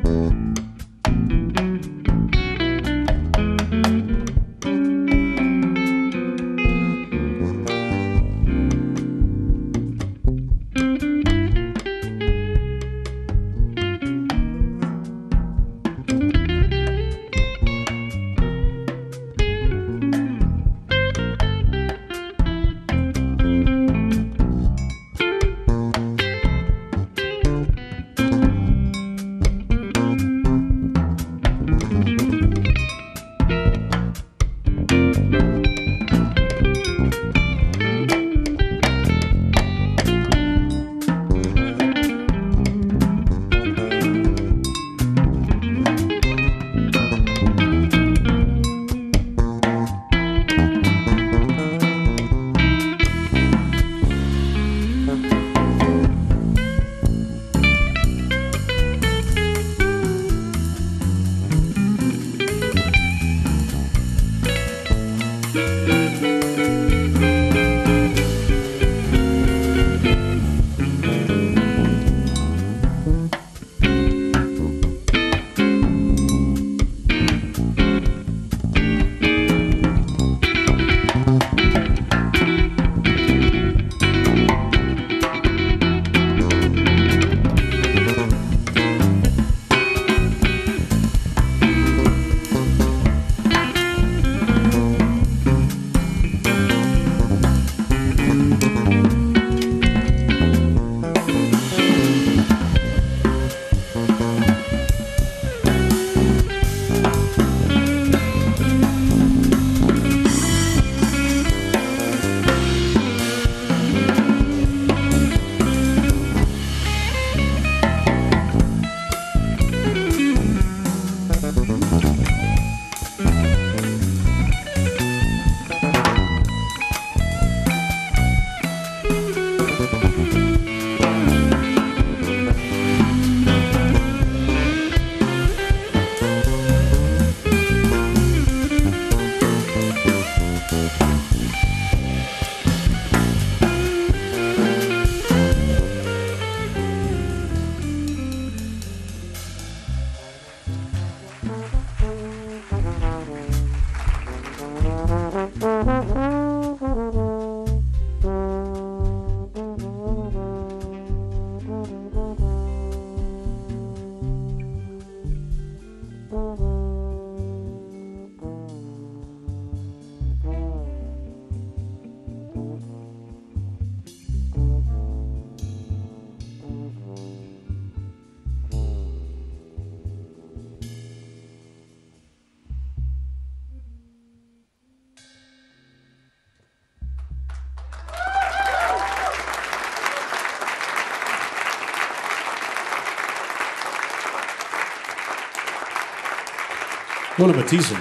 S1: Ole Mathisen.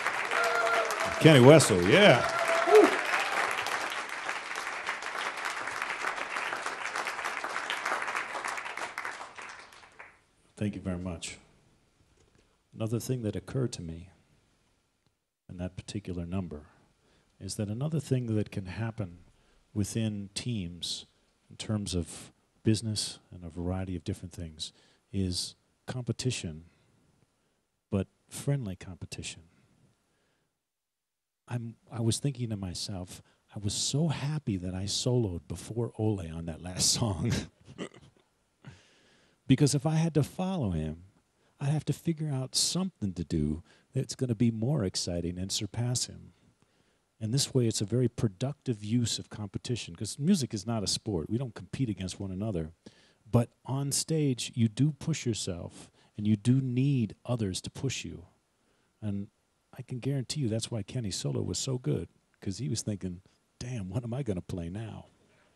S1: Kenny Wessel, yeah. Woo. Thank you very much. Another thing that occurred to me in that particular number is that another thing that can happen within teams in terms of business and a variety of different things is competition, but friendly competition. I'm, I was thinking to myself, I was so happy that I soloed before Ole on that last song. Because if I had to follow him, I'd have to figure out something to do that's going to be more exciting and surpass him. And this way, it's a very productive use of competition, because music is not a sport. We don't compete against one another. But on stage, you do push yourself, and you do need others to push you. And I can guarantee you that's why Kenny's solo was so good, because he was thinking, damn, what am I going to play now?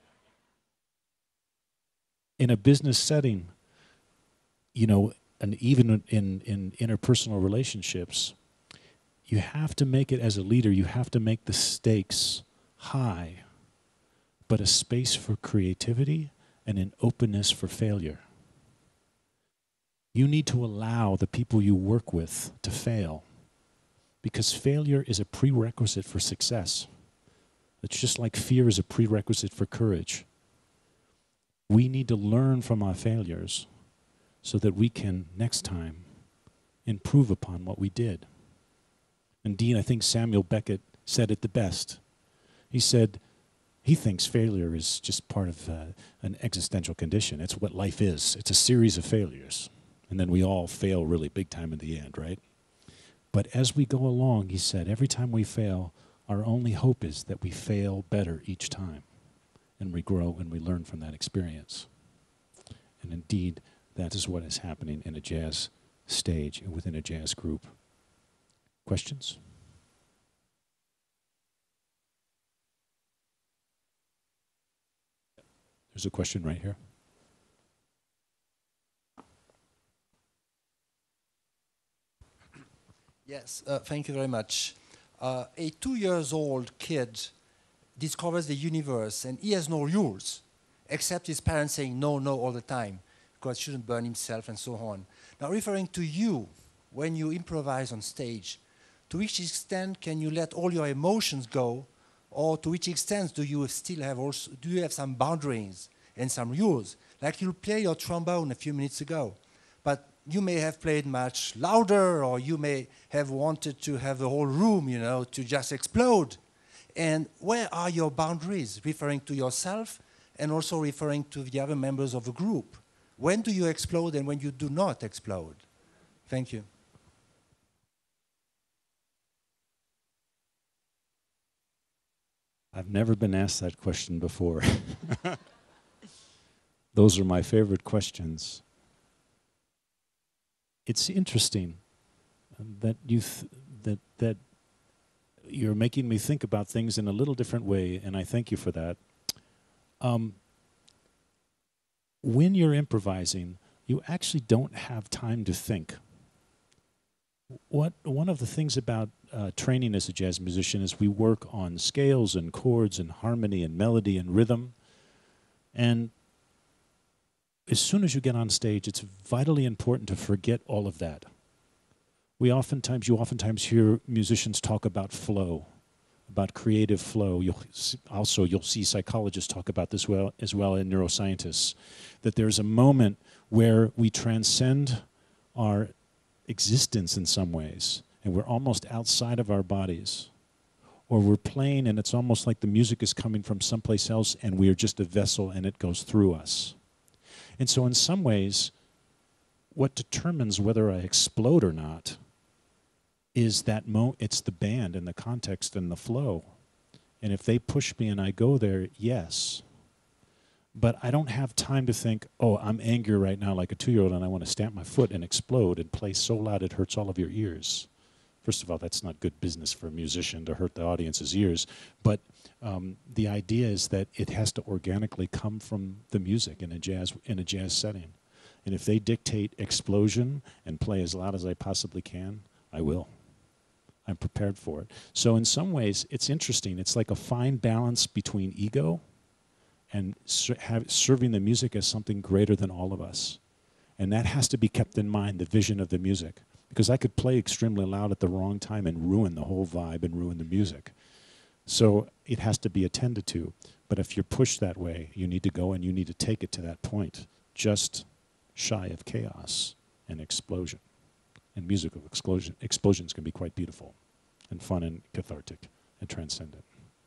S1: In a business setting, you know, and even in, in interpersonal relationships, you have to make it, as a leader, you have to make the stakes high, but a space for creativity and an openness for failure. You need to allow the people you work with to fail, because failure is a prerequisite for success. It's just like fear is a prerequisite for courage. We need to learn from our failures so that we can, next time, improve upon what we did. Indeed, I think Samuel Beckett said it the best. He said he thinks failure is just part of uh, an existential condition. It's what life is. It's a series of failures. And then we all fail really big time in the end, right? But as we go along, he said, every time we fail, our only hope is that we fail better each time. And we grow and we learn from that experience. And indeed, that is what is happening in a jazz stage and within a jazz group. Questions? There's a question right here.
S7: Yes, uh, thank you very much. Uh, a two years old kid discovers the universe and he has no rules, except his parents saying no, no all the time, because he shouldn't burn himself and so on. Now, referring to you, when you improvise on stage, to which extent can you let all your emotions go, or to which extent do you still have also, do you have some boundaries and some rules? Like you played your trombone a few minutes ago, but you may have played much louder, or you may have wanted to have the whole room, you know, to just explode. And where are your boundaries, referring to yourself and also referring to the other members of the group? When do you explode and when you do not explode? Thank you.
S1: I've never been asked that question before. Those are my favorite questions. It's interesting that you th that that you're making me think about things in a little different way, and I thank you for that. Um, when you're improvising, you actually don't have time to think. What one of the things about uh, training as a jazz musician is we work on scales and chords and harmony and melody and rhythm, and as soon as you get on stage, it's vitally important to forget all of that. We oftentimes, you oftentimes hear musicians talk about flow, about creative flow. You'll also, you'll see psychologists talk about this well, as well, and neuroscientists, that there's a moment where we transcend our existence in some ways, and we're almost outside of our bodies. Or we're playing and it's almost like the music is coming from someplace else and we are just a vessel and it goes through us. And so in some ways, what determines whether I explode or not is that mo it's the band and the context and the flow. And if they push me and I go there, yes. But I don't have time to think, oh, I'm angry right now like a two-year-old and I want to stamp my foot and explode and play so loud it hurts all of your ears. First of all, that's not good business for a musician to hurt the audience's ears. But um, the idea is that it has to organically come from the music in a jazz in a jazz setting. And if they dictate explosion and play as loud as I possibly can, I will. I'm prepared for it. So in some ways, it's interesting. It's like a fine balance between ego and ser have, serving the music as something greater than all of us. And that has to be kept in mind, the vision of the music. Because I could play extremely loud at the wrong time and ruin the whole vibe and ruin the music. So it has to be attended to. But if you're pushed that way, you need to go and you need to take it to that point, just shy of chaos and explosion. And musical explosion, explosions can be quite beautiful and fun and cathartic and transcendent.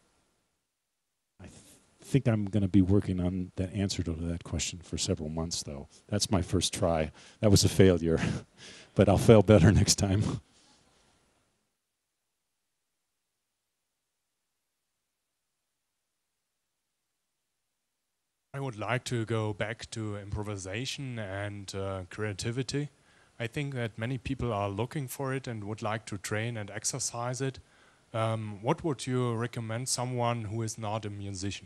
S1: I th think I'm going to be working on that answer to that question for several months, though. That's my first try. That was a failure. But I'll fail better next time.
S8: I would like to go back to improvisation and uh, creativity. I think that many people are looking for it and would like to train and exercise it. Um, what would you recommend someone who is not a musician?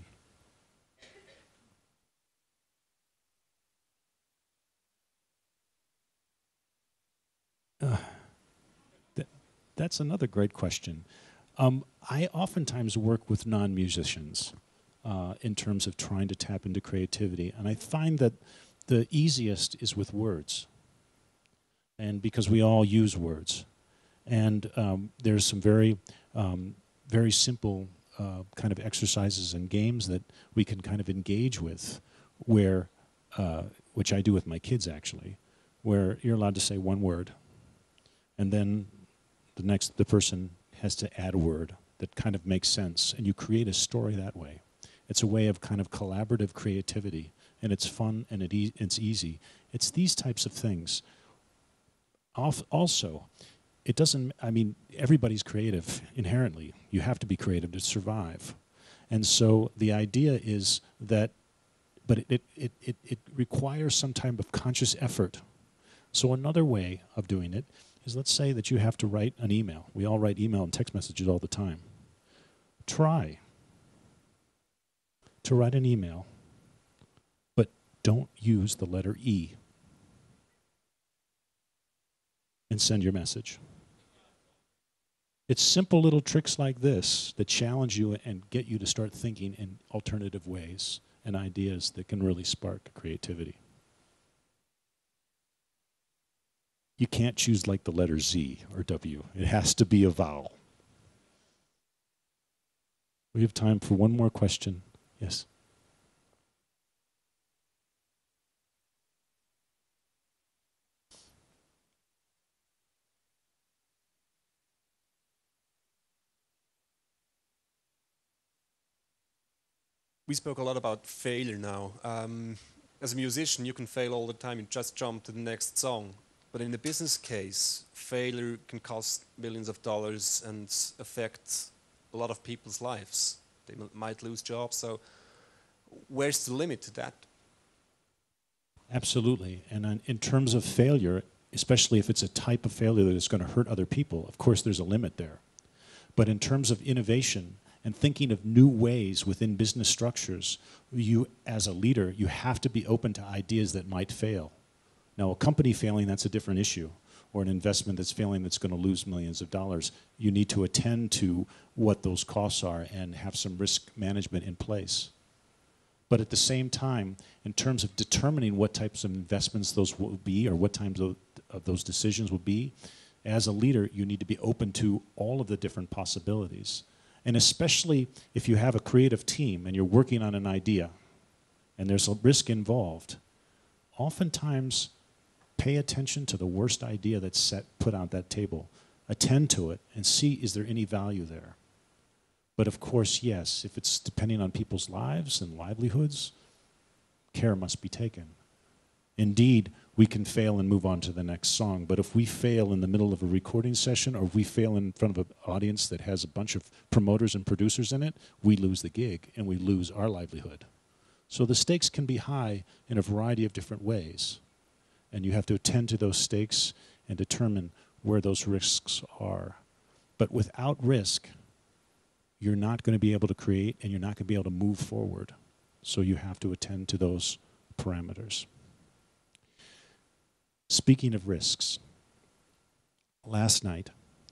S1: Uh, th that's another great question. Um, I oftentimes work with non-musicians uh, in terms of trying to tap into creativity, and I find that the easiest is with words, and because we all use words. And um, there's some very, um, very simple uh, kind of exercises and games that we can kind of engage with, where, uh, which I do with my kids actually, where you're allowed to say one word, and then the next, the person has to add a word that kind of makes sense, and you create a story that way. It's a way of kind of collaborative creativity, and it's fun and it e it's easy. It's these types of things. Also, it doesn't, I mean, everybody's creative inherently. You have to be creative to survive. And so the idea is that, but it, it, it, it, it requires some type of conscious effort. So another way of doing it is, let's say that you have to write an email. We all write email and text messages all the time. Try to write an email, but don't use the letter E and send your message. It's simple little tricks like this that challenge you and get you to start thinking in alternative ways and ideas that can really spark creativity. You can't choose like the letter Z or W. It has to be a vowel. We have time for one more question. Yes?
S6: We spoke a lot about failure now. Um, as a musician, you can fail all the time. You just jump to the next song. But in the business case, failure can cost millions of dollars and affect a lot of people's lives. They might lose jobs. So where's the limit to that?
S1: Absolutely. And in terms of failure, especially if it's a type of failure that is going to hurt other people, of course there's a limit there. But in terms of innovation and thinking of new ways within business structures, you, as a leader, you have to be open to ideas that might fail. Now, a company failing, that's a different issue, or an investment that's failing that's going to lose millions of dollars. You need to attend to what those costs are and have some risk management in place. But at the same time, in terms of determining what types of investments those will be or what types of, of those decisions will be, as a leader, you need to be open to all of the different possibilities. And especially if you have a creative team and you're working on an idea and there's a risk involved, oftentimes pay attention to the worst idea that's set, put on that table. Attend to it and see, is there any value there? But of course, yes, if it's depending on people's lives and livelihoods, care must be taken. Indeed, we can fail and move on to the next song, but if we fail in the middle of a recording session or if we fail in front of an audience that has a bunch of promoters and producers in it, we lose the gig and we lose our livelihood. So the stakes can be high in a variety of different ways, and you have to attend to those stakes and determine where those risks are. But without risk, you're not going to be able to create and you're not going to be able to move forward. So you have to attend to those parameters. Speaking of risks, last night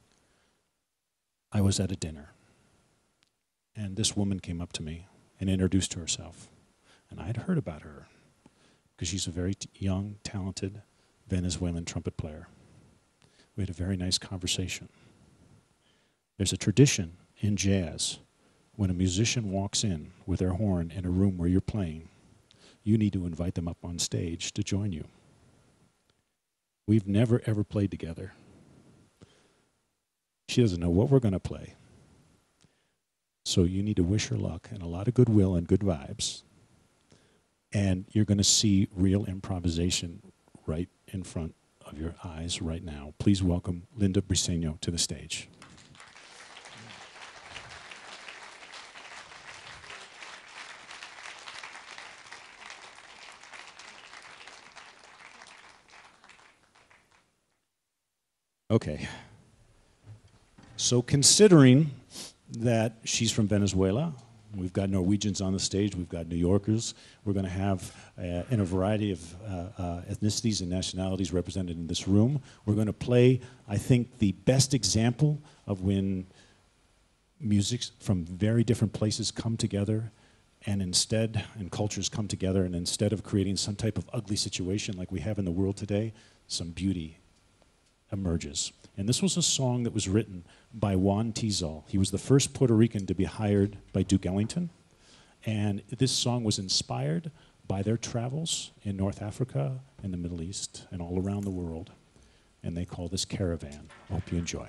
S1: I was at a dinner and this woman came up to me and introduced herself. And I had heard about her because she's a very t young, talented Venezuelan trumpet player. We had a very nice conversation. There's a tradition in jazz, when a musician walks in with their horn in a room where you're playing, you need to invite them up on stage to join you. We've never ever played together. She doesn't know what we're going to play. So you need to wish her luck and a lot of goodwill and good vibes. And you're going to see real improvisation right in front of your eyes right now. Please welcome Linda Briseño to the stage. Okay. So considering that she's from Venezuela, we've got Norwegians on the stage, we've got New Yorkers, we're going to have, uh, in a variety of uh, uh, ethnicities and nationalities represented in this room, we're going to play, I think, the best example of when musics from very different places come together and instead, and cultures come together, and instead of creating some type of ugly situation like we have in the world today, some beauty emerges. And this was a song that was written by Juan Tizol. He was the first Puerto Rican to be hired by Duke Ellington. And this song was inspired by their travels in North Africa and the Middle East and all around the world. And they call this Caravan. I hope you enjoy.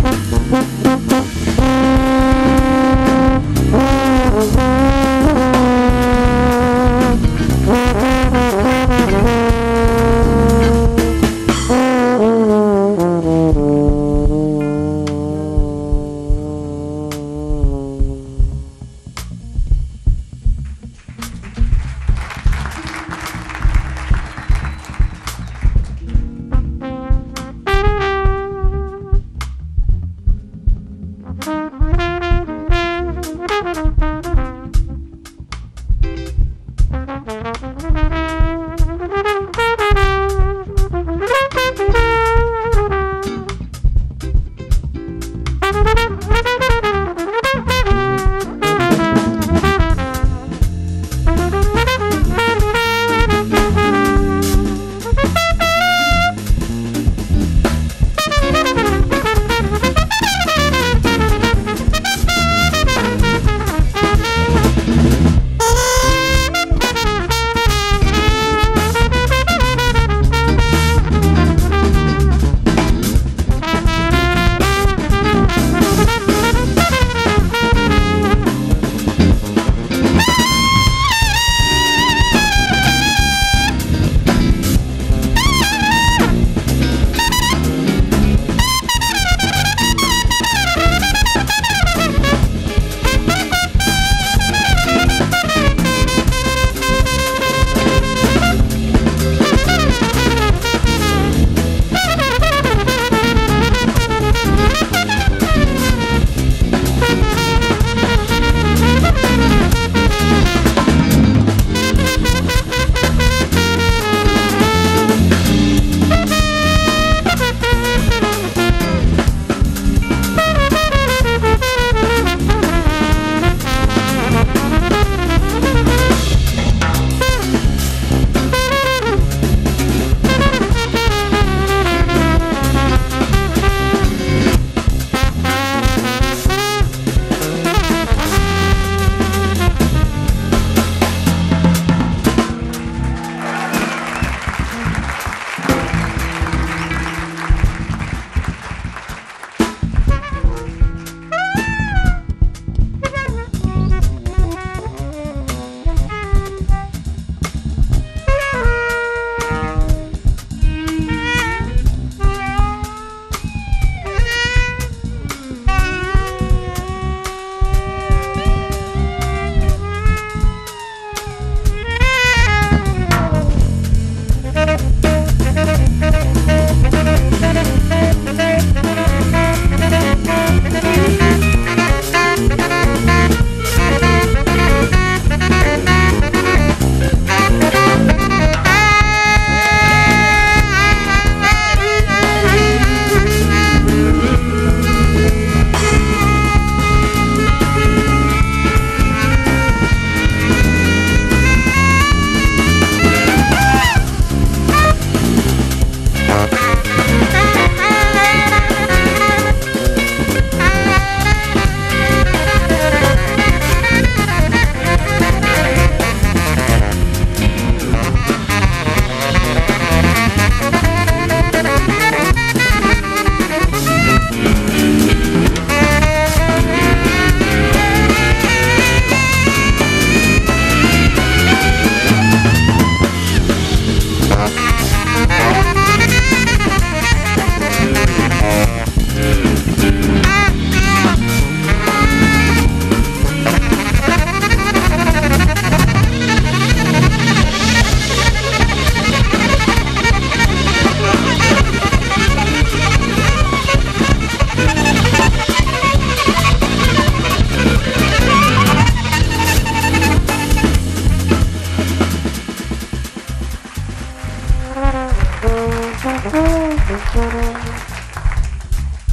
S9: Thank you.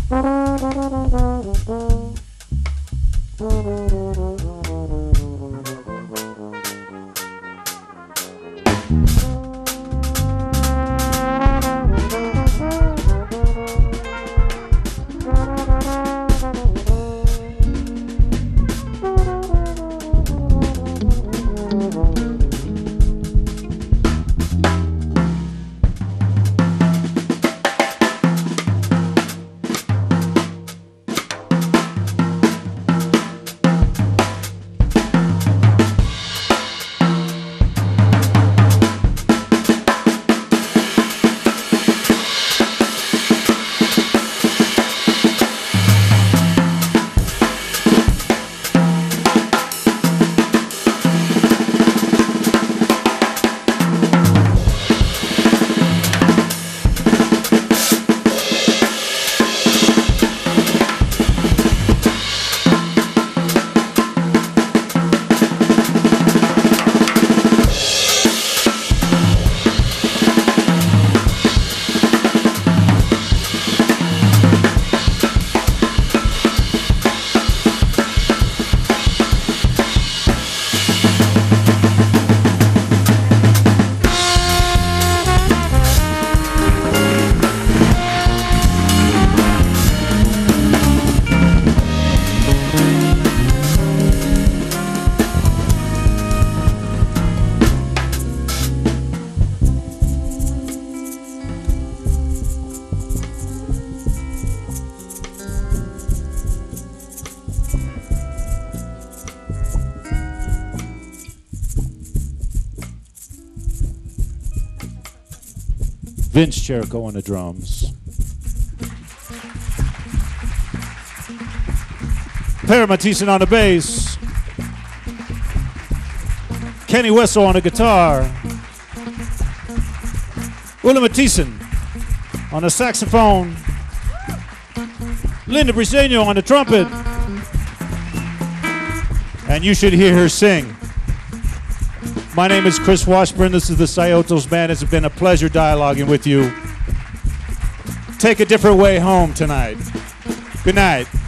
S1: Vince Jericho on the drums. Per Mathisen on the bass. Kenny Wessel on the guitar. Ulla Mathisen on the saxophone. Linda Briseño on the trumpet. And you should hear her sing. My name is Chris Washburne. This is the Sciotos Band. It's been a pleasure dialoguing with you. Take a different way home tonight. Good night.